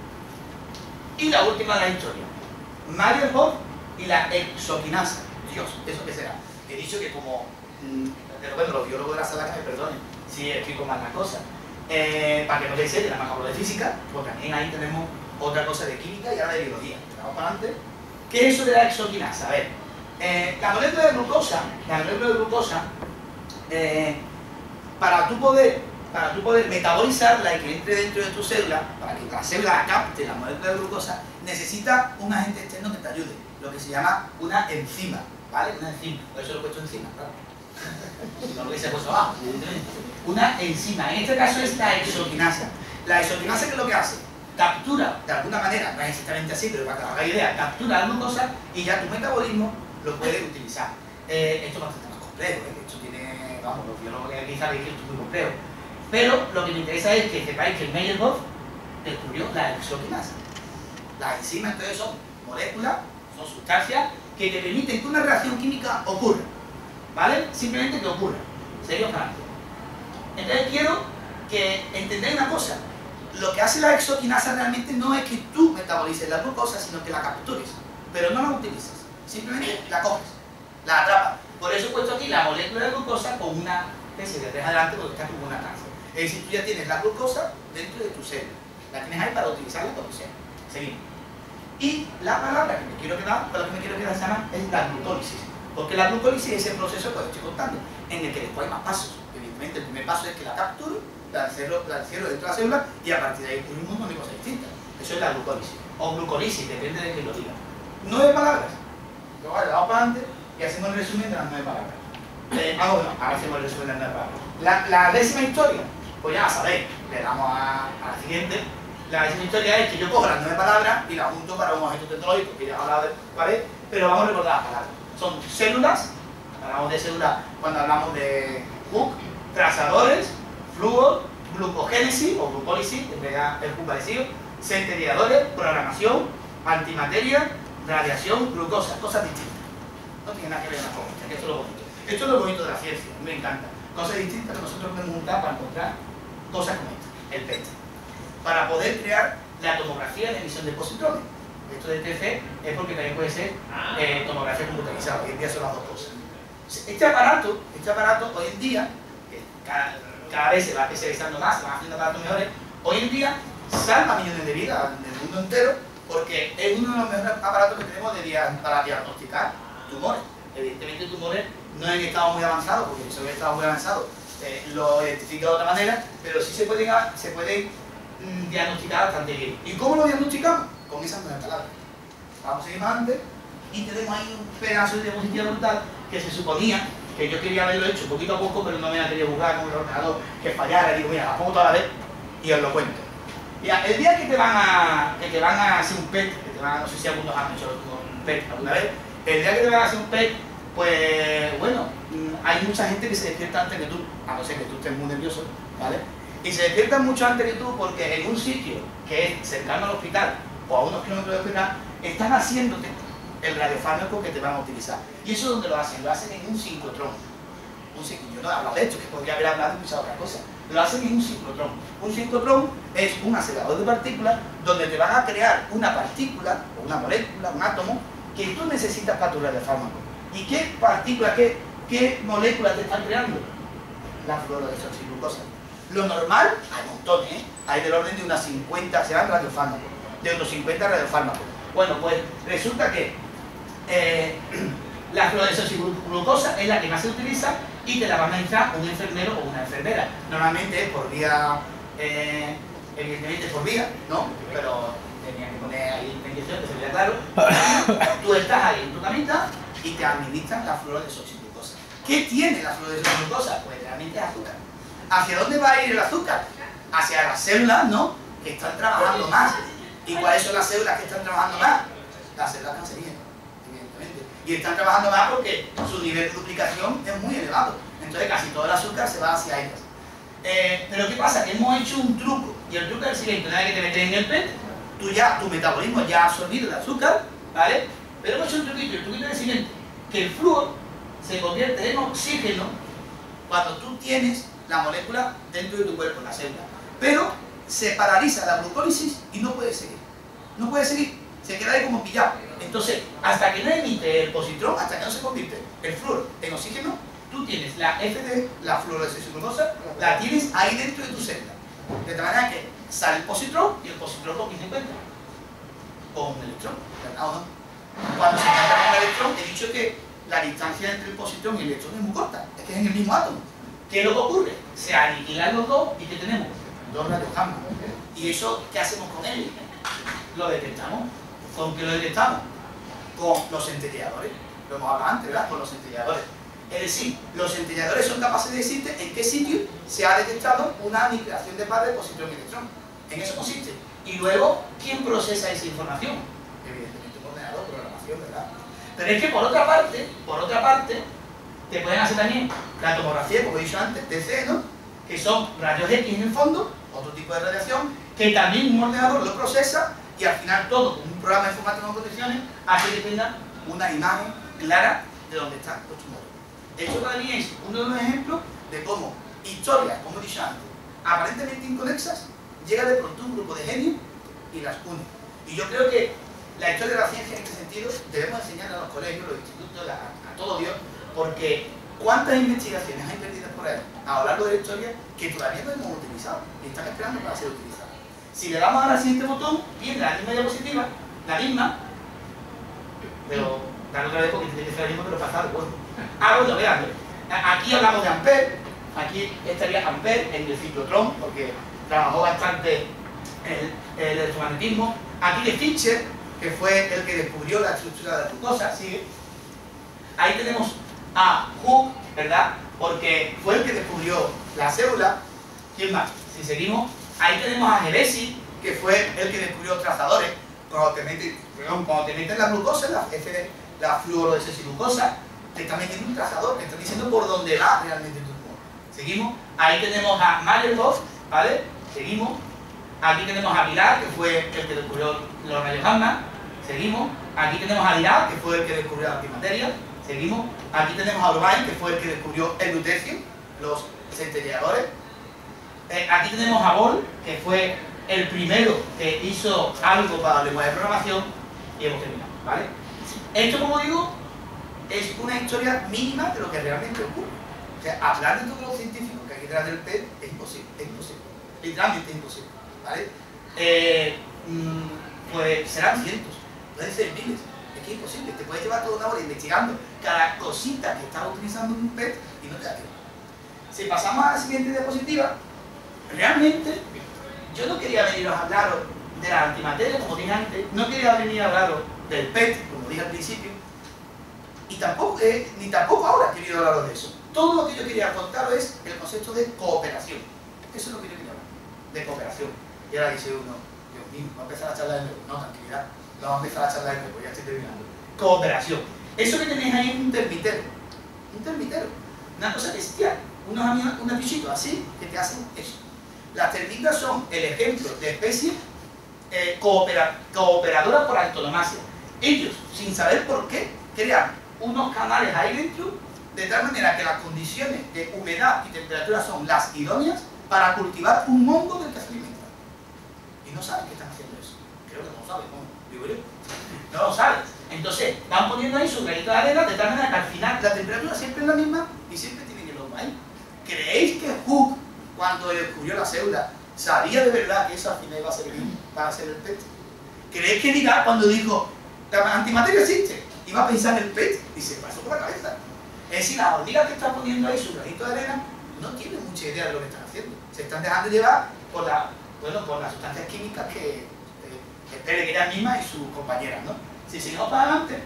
Y la última de la historia. Mayer-Hoff y la exoquinasa. Dios, ¿eso qué será? He dicho que como, bueno, los biólogos de la sala que me perdonen si explico mal las cosas. Eh, para que no veáis que nada más hablo de física, pues también ahí tenemos otra cosa de química y ahora de biología. Vamos para adelante. ¿Qué es eso de la exoquinasa? A ver, eh, la molécula de glucosa, la molécula de glucosa, eh, para tú poder, para tú poder metabolizarla y que entre dentro de tu célula, para que la célula capte la molécula de glucosa, necesita un agente externo que te ayude, lo que se llama una enzima, ¿vale? Una enzima, por eso lo he puesto encima, claro. Si no lo hubiese puesto abajo, una enzima, en este caso es la exoquinasa. La exoquinasa, ¿qué es lo que hace? Captura, de alguna manera, no es exactamente así, pero para que os hagáis idea, captura la glucosa y ya tu metabolismo lo puede utilizar. Eh, esto es bastante más complejo, ¿eh? Esto tiene, vamos, los biólogos que aquí sabéis que esto es muy complejo. Pero lo que me interesa es que sepáis que Mayer-Hoff descubrió la exoquinasa. Las enzimas entonces son moléculas, son sustancias que te permiten que una reacción química ocurra, ¿vale? Simplemente que ocurra. Seguimos para adelante. Entonces quiero que entendáis una cosa. Lo que hace la exoquinasa realmente no es que tú metabolices la glucosa, sino que la captures. Pero no la utilizas. Simplemente la coges, la atrapas. Por eso he puesto aquí la molécula de glucosa con una especie de tres adelante porque está como una cáncer. Es decir, tú ya tienes la glucosa dentro de tu célula. La tienes ahí para utilizarla cuando sea. Seguimos. Y la palabra que me quiero quedar, con la que me quiero quedar se llama es la glucólisis. Porque la glucólisis es ese proceso que os estoy contando, en el que después hay más pasos. Evidentemente, el primer paso es que la capturo, la encierro, la encierro dentro de la célula y a partir de ahí ocurre un montón de cosas distintas. Eso es la glucólisis. O glucolisis, depende de quién lo diga. Nueve palabras. Luego vale, vamos para adelante y hacemos el resumen de las nueve palabras. Eh, ah, bueno, ahora hacemos el resumen de las nueve palabras. La, la décima historia, pues ya la sabéis. Le damos a, a la siguiente. La décima historia es que yo cojo las nueve palabras y las junto para un objeto tecnológico, que ya he hablado de cuál es, pero vamos a recordar las palabras. Son células, hablamos de células cuando hablamos de Hooke, trazadores, flúor, glucogénesis o glucólisis, en vez de el Hooke parecido, centelleadores, programación, antimateria, radiación, glucosa, cosas distintas. No tiene nada que ver una con otra, que esto es lo bonito. Esto es lo bonito de la ciencia, me encanta. Cosas distintas que nosotros podemos juntar para encontrar cosas como esta, el P E T. Para poder crear la tomografía de emisión de positrones. Esto de T C es porque también puede ser eh, tomografía computarizada. Hoy en día son las dos cosas. Este aparato, este aparato hoy en día, que cada, cada vez se va especializando más, se van haciendo aparatos mejores, hoy en día salva millones de vidas del mundo entero porque es uno de los mejores aparatos que tenemos de dia para diagnosticar tumores. Evidentemente tumores no en estado muy avanzado, porque si son en estado muy avanzado eh, lo identifica de otra manera, pero sí se pueden, se pueden mmm, diagnosticar bastante bien. ¿Y cómo lo diagnosticamos? Con esas nueve palabras. Vamos a seguir más antes y tenemos ahí un pedazo de diapositiva brutal que se suponía que yo quería haberlo hecho poquito a poco, pero no me la quería buscar con el ordenador, que fallara. Digo, mira, la pongo toda la vez y os lo cuento. Mira, el día que te van a, que te van a hacer un P E T, que te van a, no sé si algunos han hecho un P E T alguna vez, el día que te van a hacer un P E T, pues bueno, hay mucha gente que se despierta antes que tú, a no ser que tú estés muy nervioso, ¿vale? Y se despiertan mucho antes que tú porque en un sitio que es cercano al hospital o a unos kilómetros del hospital, están haciéndote el radiofármaco que te van a utilizar. ¿Y eso dónde lo hacen? Lo hacen en un sincrotrón. Un sincrotrón. Yo no he hablado de esto, que podría haber hablado y escuchado otra cosa. Lo hacen en un sincrotrón. Un sincrotrón es un acelerador de partículas donde te van a crear una partícula, o una molécula, un átomo, que tú necesitas para tu radiofármaco. ¿Y qué partícula, qué, qué molécula te están creando? La fluorodesoxiglucosa. Lo normal, hay montones, ¿eh? Hay del orden de unas cincuenta, serán radiofármacos, de unos cincuenta radiofármacos. Bueno, pues resulta que eh, la fluorodesoxiglucosa es la que más se utiliza y te la va a administrar un enfermero o una enfermera. Normalmente es por vía, eh, evidentemente por vía, ¿no? Pero tenía que poner ahí la inyección, que se vea claro. Tú estás ahí en tu camita y te administran la fluorodesoxiglucosa. ¿Qué tiene la fluorodesoxiglucosa? Pues realmente es azúcar. ¿Hacia dónde va a ir el azúcar? Hacia las células, ¿no? Que están trabajando más. ¿Y cuáles son las células que están trabajando más? Las células cancerígenas, evidentemente. Y están trabajando más porque su nivel de duplicación es muy elevado. Entonces casi todo el azúcar se va hacia ellas. Eh, pero ¿qué pasa? Que hemos hecho un truco. Y el truco es el siguiente. Una vez que te metes en el P E T, tú ya, tu metabolismo ya ha absorbido el azúcar, ¿vale? Pero hemos hecho un truquito. El truquito es el siguiente. Que el flúor se convierte en oxígeno cuando tú tienes la molécula dentro de tu cuerpo, en la célula. Pero se paraliza la glucólisis y no puede seguir. No puede seguir. Se queda ahí como pillado. Entonces, hasta que no emite el positrón, hasta que no se convierte el flúor en oxígeno, tú tienes la F D, la fluorodesoxiglucosa, la tienes ahí dentro de tu célula. De tal manera que sale el positrón y el positrón con quién se encuentra. Con un electrón, ¿verdad o no? Cuando se encuentra con un electrón, he dicho que la distancia entre el positrón y el electrón es muy corta. Es que es en el mismo átomo. ¿Qué es lo que ocurre? Se aniquilan los dos y ¿qué tenemos? Dos radiogamma. ¿Y eso qué hacemos con él? Lo detectamos. ¿Con qué lo detectamos? Con los centelleadores. Lo hemos hablado antes, ¿verdad? Con los centelleadores. Es decir, los centelleadores son capaces de decirte en qué sitio se ha detectado una aniquilación de par de positrón y electrón. En eso consiste. Y luego, ¿quién procesa esa información? Evidentemente un ordenador, programación, ¿verdad? Pero es que por otra parte, por otra parte, te pueden hacer también la tomografía, como he dicho antes, de seno, que son rayos X en el fondo, otro tipo de radiación, que también un ordenador lo procesa y al final todo, con un programa de informática con condiciones, hace que tenga una imagen clara de dónde están los tumores. Esto para mí es uno de los ejemplos de cómo historias, como he dicho antes, aparentemente inconexas, llega de pronto un grupo de genios y las une. Y yo creo que la historia de la ciencia en este sentido debemos enseñarla a los colegios, los institutos, a, a todo Dios, porque ¿cuántas investigaciones hay perdidas por ahí a lo largo de la historia que todavía no hemos utilizado y están esperando para ser utilizadas? Si le damos ahora al siguiente botón, viene la misma diapositiva, la misma, pero dale otra vez porque tiene que ser la misma pero pasado. Bueno. Ah, bueno, vean, aquí hablamos de Ampère, aquí estaría Ampère en el ciclotrón, porque trabajó bastante el, el electromagnetismo. Aquí de Fischer, que fue el que descubrió la estructura de la glucosa, sigue. Ahí tenemos a Hooke, ¿verdad? Porque fue el que descubrió la célula. ¿Quién más? Si seguimos, ahí tenemos a Gevesi, que fue el que descubrió trazadores. Cuando te meten, perdón, cuando te meten la glucosa, la, F D, la fluorodesoxiglucosa, te está metiendo un trazador, te está diciendo por dónde va realmente tu tumor. Seguimos, ahí tenemos a Meyerhoff, ¿vale? Seguimos, aquí tenemos a Pilar, que fue el que descubrió los rayos gamma. Seguimos, aquí tenemos a Dirac, que fue el que descubrió la antimateria. Seguimos, aquí tenemos a Urbain, que fue el que descubrió el lutecio, los centelleadores. Eh, aquí tenemos a Bohr, que fue el primero que hizo algo para la lenguaje de programación, y hemos terminado, ¿vale? Esto, como digo, es una historia mínima de lo que realmente ocurre. O sea, hablar de todos los científicos que hay detrás del P E T es imposible, es imposible, literalmente es imposible, ¿vale? Eh, mmm, pues serán cientos, pueden ser miles. Es que es imposible, te puedes llevar toda una hora investigando cada cosita que estás utilizando en un P E T y no te da tiempo. Si pasamos a la siguiente diapositiva, realmente yo no quería veniros a hablaros de la antimateria, como dije antes, no quería venir a hablaros del P E T, como dije al principio, y tampoco, eh, ni tampoco ahora he querido hablaros de eso. Todo lo que yo quería contaros es el concepto de cooperación. Eso es lo que yo quería hablar, de cooperación. Y ahora dice uno, Dios mío, va a empezar a charlar de nuevo. No, tranquilidad, no vamos a empezar a charlar de nuevo, ya estoy terminando. Cooperación. Eso que tenéis ahí es un termitero. Un termitero. Una cosa bestial. Unos, unos bichitos así que te hacen eso. Las termitas son el ejemplo de especie eh, coopera, cooperadoras por antonomasia. Ellos, sin saber por qué, crean unos canales ahí dentro de tal manera que las condiciones de humedad y temperatura son las idóneas para cultivar un hongo del que se alimentan. Y no saben que están haciendo eso. Creo que no lo saben, ¿no? Digo yo. No lo saben. Entonces, van poniendo ahí su granito de arena de tal manera que al final la temperatura siempre es la misma y siempre tienen el hongo ahí. ¿Creéis que Hooke, cuando descubrió la célula, sabía de verdad que eso al final iba a servir para hacer el P E T? ¿Creéis que diga cuando dijo la antimateria existe? Iba a pensar en el P E T y se pasó por la cabeza. Es decir, las hormigas que están poniendo ahí su granito de arena no tienen mucha idea de lo que están haciendo. Se están dejando llevar por, la, bueno, por las sustancias químicas que eh, esperen ellas mismas y sus compañeras, ¿no? Si seguimos para adelante,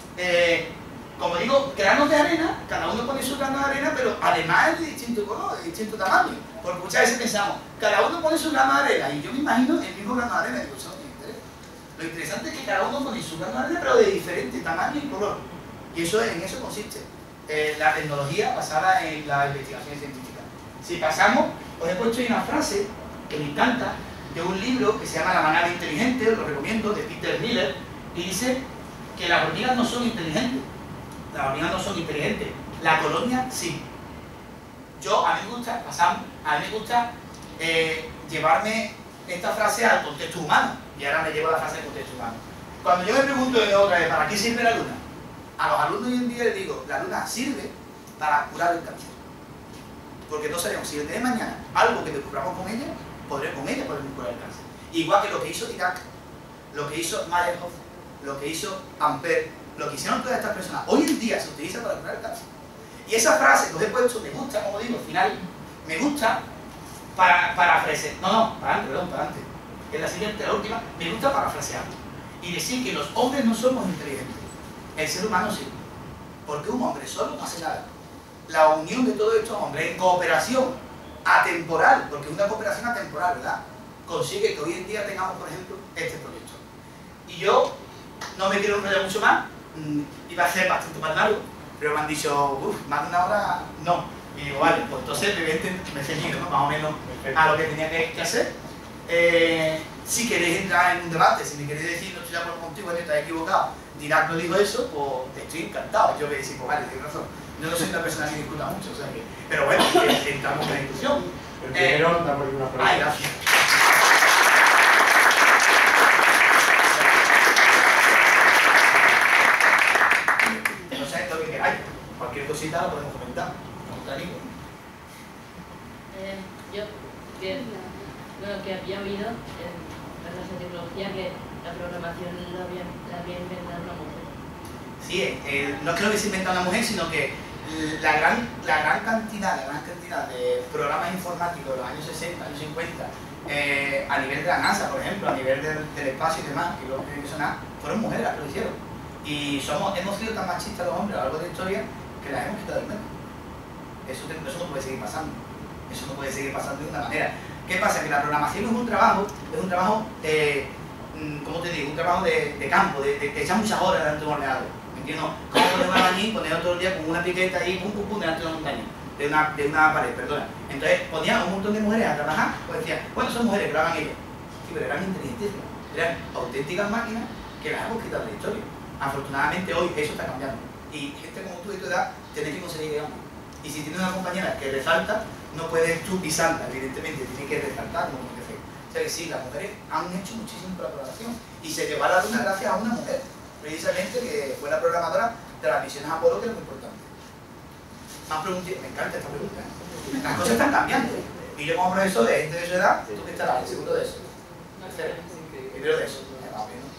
eh, como digo, granos de arena, cada uno pone su grano de arena, pero además es de distinto color, de distinto tamaño. Porque muchas veces pensamos, cada uno pone su grano de arena, y yo me imagino el mismo grano de arena, digo, eso no tiene interés. Lo interesante es que cada uno pone su grano de arena, pero de diferente tamaño y color. Y eso en eso consiste eh, la tecnología basada en la investigación científica. Si pasamos, os he puesto ahí una frase que me encanta, de un libro que se llama La manada inteligente, os lo recomiendo, de Peter Miller, y dice que las hormigas no son inteligentes. Las hormigas no son inteligentes, la colonia sí. Yo, a mí me gusta, pasamos, a mí me gusta eh, llevarme esta frase al contexto humano, y ahora me llevo la frase al contexto humano. Cuando yo me pregunto de otra vez, ¿para qué sirve la luna? A los alumnos hoy en día les digo, la luna sirve para curar el cáncer. Porque no sabemos si el día de mañana algo que descubramos con ella, podré, con ella podremos curar el cáncer. Igual que lo que hizo Dirac, lo que hizo Meyerhoff, lo que hizo Ampère, lo que hicieron todas estas personas, hoy en día se utiliza para curar el cáncer. Y esa frase que os he puesto, me gusta, como digo, al final, me gusta para parafrasear, no, no, para antes, perdón, para antes, es la siguiente, la última, me gusta parafrasear y decir que los hombres no somos inteligentes, el ser humano sí, porque un hombre solo no hace nada. La unión de todos estos hombres en cooperación atemporal, porque es una cooperación atemporal, ¿verdad?, consigue que hoy en día tengamos, por ejemplo, este proyecto. Y yo no me quiero enrollar mucho más, iba a ser bastante más largo, pero me han dicho, uff, más de una hora, no. Y digo, vale, pues entonces me he ceñido, ¿no?, más o menos a lo que tenía que, que hacer. Eh, si queréis entrar en un debate, si me queréis decir, no estoy de acuerdo contigo, que estás equivocado, Dirac no dijo eso, pues estoy encantado. Yo voy a decir, pues vale, tienes razón. Yo no soy una persona que discuta mucho, o sea que... Pero bueno, que entramos en la discusión. El primero, eh, damos una pregunta. Ay, gracias. No sé, lo que queráis. Cualquier cosita la podemos comentar. Eh, yo, que, bueno, que había oído en la clase de tecnología que la programación la había, la había inventado una mujer. Sí, eh, no creo que se inventó una mujer, sino que la gran, la gran cantidad, la gran cantidad de programas informáticos de los años sesenta, años cincuenta, eh, a nivel de la NASA, por ejemplo, a nivel del, del espacio y demás, que luego tienen que sonar, fueron mujeres las que lo hicieron. Y somos, hemos sido tan machistas los hombres a lo largo de la historia que las hemos quitado del medio. Eso, eso no puede seguir pasando. Eso no puede seguir pasando de una manera. ¿Qué pasa? Que la programación es un trabajo, es un trabajo, eh, ¿cómo te digo? Un trabajo de, de campo, de, de, de echar muchas horas delante de un ordenador. ¿Entiendes? ¿Cómo poner un albañil, poner todo el día con una piqueta ahí, pum, pum, pum, delante de una montaña? De una, de una pared, perdona. Entonces ponían un montón de mujeres a trabajar, pues decían, bueno, son mujeres, que lo hagan ellas. Sí, pero eran inteligentísimas, eran auténticas máquinas que las hemos quitado de la historia. Afortunadamente hoy eso está cambiando. Y gente como tú de tu edad, tenés que conseguir que gane. Y si tienes una compañera que resalta, no puedes tú pisarla, evidentemente, tienes que resaltar como tiene que ser. O sea que sí, las mujeres han hecho muchísimo por la programación y se llevó a la luna gracias a una mujer, precisamente que fue la programadora de las misiones Apolo, que es muy importante. Más preguntas, me encanta esta pregunta, ¿eh? Las cosas están cambiando. Y yo como profesor de gente de su edad, ¿tú qué estarás? ¿Seguro de eso? Tercero. Primero de eso.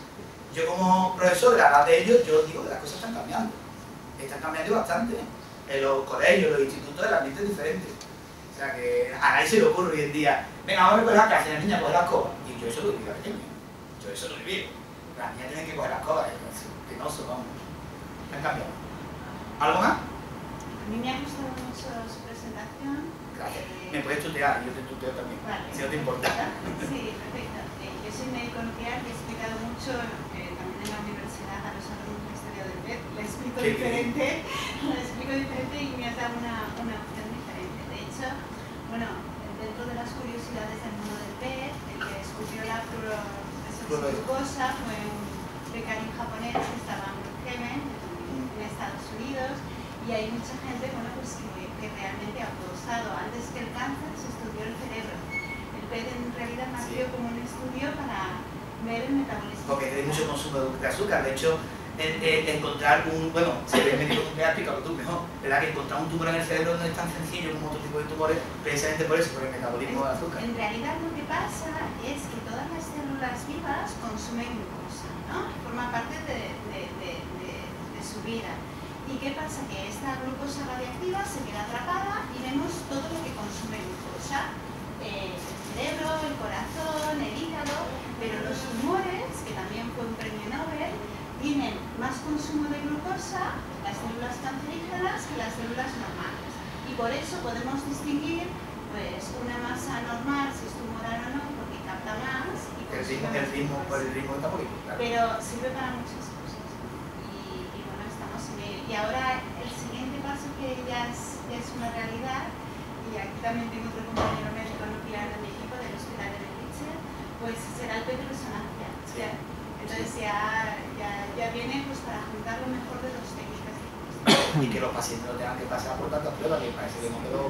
yo como profesor de la edad de ellos, yo digo que las cosas están cambiando. Están cambiando bastante. En los colegios, en los institutos, el ambiente es diferente. O sea que a nadie se le ocurre hoy en día, venga, vamos a coger la clase, la niña coge la escoba. Y yo eso lo viví pequeño. Yo eso lo viví. Las niñas tienen que coger la escoba. Es penoso, vamos. Han cambiado. ¿Algo más? A mí me ha gustado mucho su presentación. Gracias. Eh, Me puedes tutear, yo te tuteo también. Vale. Si no te importa. Sí, perfecto. Eh, yo soy médico nuclear y he explicado mucho eh, también en la universidad a los alumnos de historia del P E T. Le explico Qué diferente, le explico diferente y me has dado una, una opción diferente. De hecho, bueno, dentro de las curiosidades del mundo del P E T, el que descubrió la fluoroglucosa fue un becario japonés que estaba en Brookhaven, en Estados Unidos, y hay mucha gente, bueno, pues que, que realmente ha apostado. Antes que el cáncer se estudió el cerebro. El P E T en realidad nació Sí. como un estudio para ver el metabolismo. Porque hay mucho consumo de azúcar. De hecho, el, el, encontrar un, bueno, si eres médico nuclear, explícalo tú mejor, ¿verdad? Que encontrar un tumor en el cerebro no es tan sencillo como otro tipo de tumores, precisamente por eso, por el metabolismo del azúcar. En realidad lo que pasa es que todas las células vivas consumen glucosa, ¿no? Forma parte de, de, de, de, de su vida. ¿Y qué pasa? Que esta glucosa radiactiva se queda atrapada y vemos todo lo que consume glucosa. Eh, el cerebro, el corazón, el hígado, pero los tumores, que también fue un premio Nobel, tienen más consumo de glucosa, las células cancerígenas, que las células normales. Y por eso podemos distinguir pues, una masa normal, si es tumoral o no, porque capta más y El ritmo, consume el ritmo, más por el ritmo metabólico, claro. Pero sirve para muchas cosas. Y, y bueno, estamos en ello. Y ahora el siguiente paso que ya es, ya es una realidad, y aquí también tengo otro compañero médico nuclear de mi equipo del Hospital de Belviche, pues será el P E T resonancia. Sí. Ya. Entonces ya, ya, ya viene pues para juntar lo mejor de dos técnicas. Y que los pacientes no tengan que pasar por tantas pruebas, que parece que no quedó.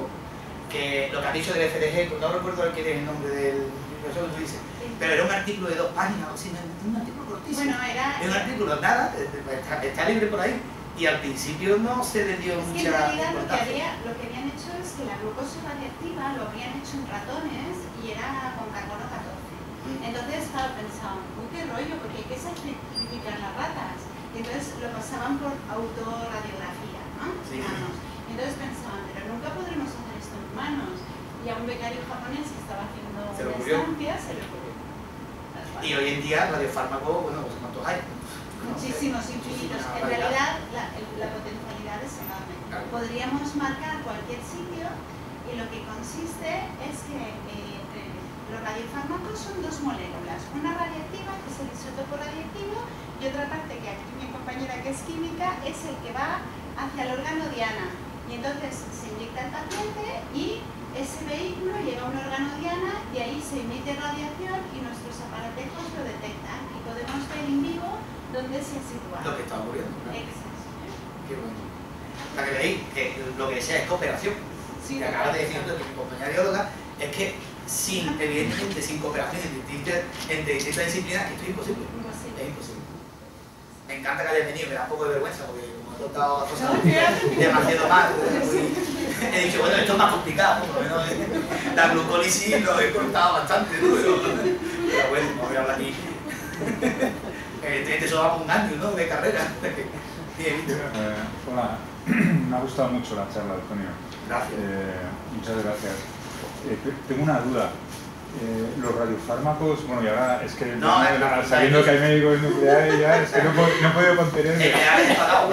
Que lo que ha dicho del F D G, no recuerdo el que es el nombre del profesor que tú dices, pero era un artículo de dos páginas, o así, un artículo cortísimo. Bueno, era... Era un artículo, nada, está, está libre por ahí. Y al principio no se le dio Es que mucha en realidad lo que, importancia. había, lo que habían hecho es que la glucosa radiactiva lo habían hecho en ratones y era con carbono catorce. Entonces estaba pensando, uy, qué rollo, porque hay que sacrificar las ratas. Y entonces lo pasaban por autorradiografía, ¿no? Sí. Humanos. Y entonces pensaban, pero nunca podremos hacer esto en humanos. Y a un becario japonés que estaba haciendo Se le una ocurrió. estancia se le ocurrió. Tal cual. Y hoy en día radiofármaco, bueno, pues ¿cuántos hay? Muchísimos, infinitos. En realidad la, la potencialidad es enorme. Claro. Podríamos marcar cualquier sitio y lo que consiste es que eh, eh, los radiofármacos son dos moléculas. Una radiactiva, que es el isótopo radiactivo, y otra parte que aquí mi compañera que es química es el que va hacia el órgano diana. Y entonces se inyecta el paciente y ese vehículo llega a un órgano diana y ahí se emite radiación y nuestros aparatejos lo detectan y podemos ver en vivo dónde se ha situado. Lo que está ocurriendo. ¿No? Exacto. Qué bueno. Para que veáis que lo que desea es cooperación. Sí, que acabas de decir tú, que mi compañera bióloga, es que sin, evidentemente, sin cooperación entre distintas, entre distintas disciplinas, esto es imposible. Imposible. Es imposible. Me encanta que hayas venido, me da un poco de vergüenza porque como he contado cosas demasiado mal, he dicho, bueno, esto es más complicado, por lo menos la glucólisis lo he cortado bastante duro. Pero bueno, no voy a hablar aquí. Evidentemente eso va por un año, ¿no?, de carrera. Bien. Eh, hola, me ha gustado mucho la charla, Antonio. Gracias. Eh, muchas gracias. Eh, tengo una duda. Eh, los radiofármacos, bueno, y ahora es que No, ya, no, no, sabiendo no, que hay médicos nucleares ya, es que no, puedo- no he podido contenerme. El real es pagado.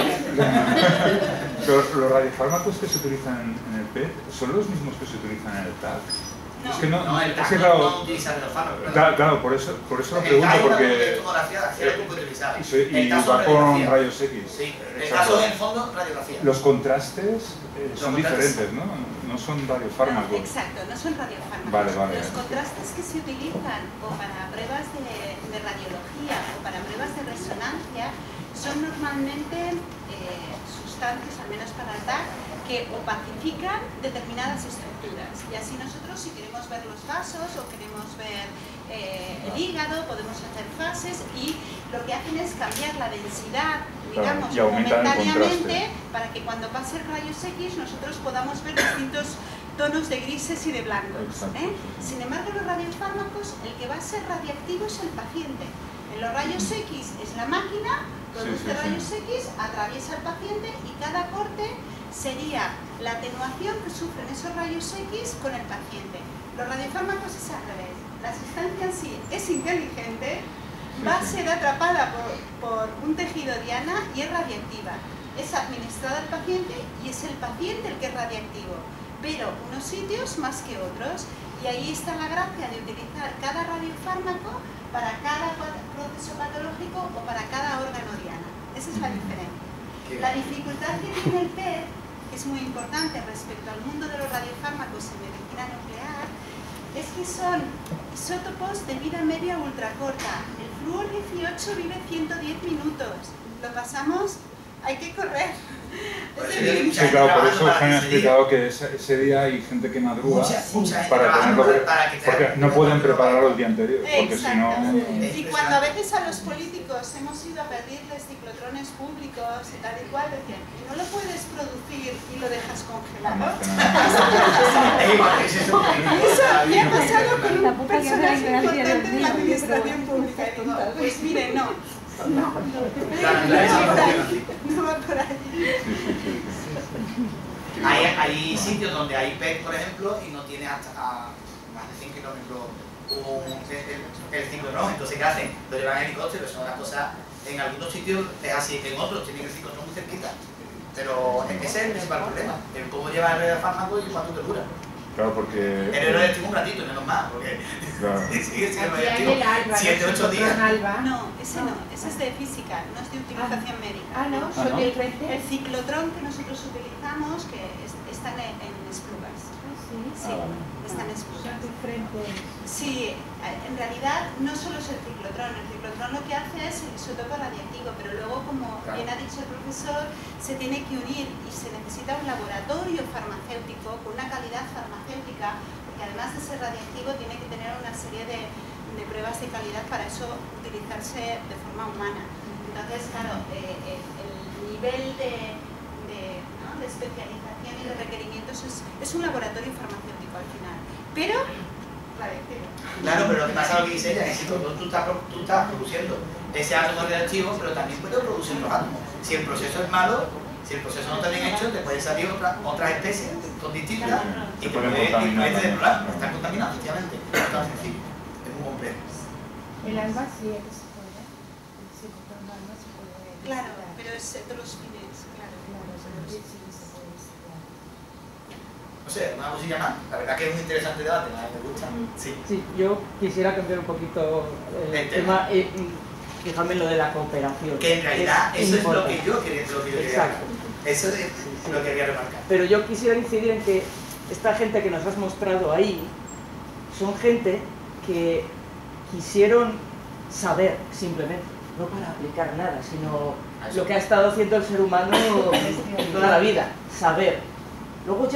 Los, los radiofármacos que se utilizan en el P E T son los mismos que se utilizan en el T A C. No, Es que no, No, el es que no, claro, no utiliza los fármacos. claro, claro, por eso, por eso lo El pregunto, caso de porque tomografía, hacer algo que utilizar. y, soy- y El caso va de con radiografía. rayos X. Sí, el Exacto. caso en el fondo, radiografía. Los contrastes eh, son contrastes- diferentes, ¿no? No son radiofármacos. Exacto, no son radiofármacos. Vale, vale. Los contrastes que se utilizan o para pruebas de, de radiología o para pruebas de resonancia son normalmente eh, sustancias, al menos para el T A C, que opacifican determinadas estructuras. Y así nosotros, si queremos ver los vasos o queremos ver eh, el hígado, podemos hacer fases y lo que hacen es cambiar la densidad, digamos, y aumentar el momentáneamente contraste. para que cuando pase el rayos X nosotros podamos ver distintos tonos de grises y de blancos. Exacto, ¿eh? sí, sí. Sin embargo, los radiofármacos, el que va a ser radiactivo es el paciente. En los rayos X es la máquina, produce Sí, sí, sí. rayos X, atraviesa al paciente y cada corte sería la atenuación que sufren esos rayos X con el paciente. Los radiofármacos es al revés. La sustancia en sí es inteligente, va a ser atrapada por, por un tejido diana y es radiactiva. Es administrada al paciente y es el paciente el que es radiactivo, pero unos sitios más que otros. Y ahí está la gracia de utilizar cada radiofármaco para cada proceso patológico o para cada órgano diana. Esa es la diferencia. La dificultad que tiene el P E T, que es muy importante respecto al mundo de los radiofármacos en medicina nuclear, es que son isótopos de vida media ultracorta. El flúor dieciocho vive ciento diez minutos. Lo pasamos, hay que correr. Sí, claro, por eso os han explicado que ese, ese día hay gente que madruga Mucha, mucha gente para trabaja tenerlo, para que te porque hagan- no pueden prepararlo el día anterior, porque si no... Y cuando a veces a los políticos hemos ido a pedirles ciclotrones públicos y tal y cual, decían, ¿y no lo puedes producir y lo dejas congelado? Eso me ha pasado con un personaje importante en la administración pública. Y digo, pues mire, no. No, no va por ahí. No va por ahí. Hay, hay sitios donde hay P E T, por ejemplo, y no tiene hasta a más de cien kilómetros un, el, el ciclotron. Entonces, ¿qué hacen? Lo llevan en helicóptero. Eso es una cosa. En algunos sitios es así, en otros tienen el ciclotron muy cerquita. Pero ese es el principal problema. El cómo llevar el fármaco y cuánto te dura. Claro, porque... El héroe estuvo un ratito, menos mal, porque Claro. sigue siendo Aquí hay el alba, siete, ¿no? ocho días. Alba. No, ese no, ese es de física, no es de utilización médica. Ah, no, Ah, son ¿no? del frente. El ciclotrón que nosotros utilizamos, que es- están en, en esplugas. Sí, Sí, Ah, vale. están en son esplugas. diferentes. Sí, en realidad no solo es el ciclotrón, el ciclotrón lo que hace es el isótopo radiactivo, pero luego, como Claro. bien ha dicho el profesor, se tiene que unir y se necesita un laboratorio farmacéutico con una calidad farmacéutica, porque además de ser radiactivo tiene que tener una serie de, de pruebas de calidad para eso utilizarse de forma humana. Entonces, claro, eh, el, el nivel de, de, ¿no? de especialización y de requerimientos es, es un laboratorio farmacéutico al final, pero radiactivo. Claro, pero lo que pasa es lo que dice ella, es que tú, tú, estás, pro- tú estás produciendo ese átomo reactivo, pero también puedes producir los átomos. Si el proceso es malo, si el proceso no está bien hecho, te pueden salir otra, otras especies con distintas y Se te pueden puede, y contaminar puedes también. deplorar. Están contaminados, efectivamente. No es tan sencillo. Es muy complejo. El alba sí es que se puede. El ciclotrón alba se puede. Claro, destilar. pero es de los fines, claro. Claro, pero sí, sí se puede destilar. No sé, una cosilla más. La verdad que es un interesante debate, a mí me gusta. Sí. Sí, yo quisiera cambiar un poquito el, El tema, eh, y fijarme en lo de la cooperación. Que en realidad Es eso es lo importante. que yo quería, lo que yo quería Exacto. remarcar. Eso es sí. lo que quería remarcar. Pero yo quisiera incidir en que esta gente que nos has mostrado ahí son gente que quisieron saber simplemente, no para aplicar nada, sino lo que ha estado haciendo el ser humano toda la vida, saber. Luego ya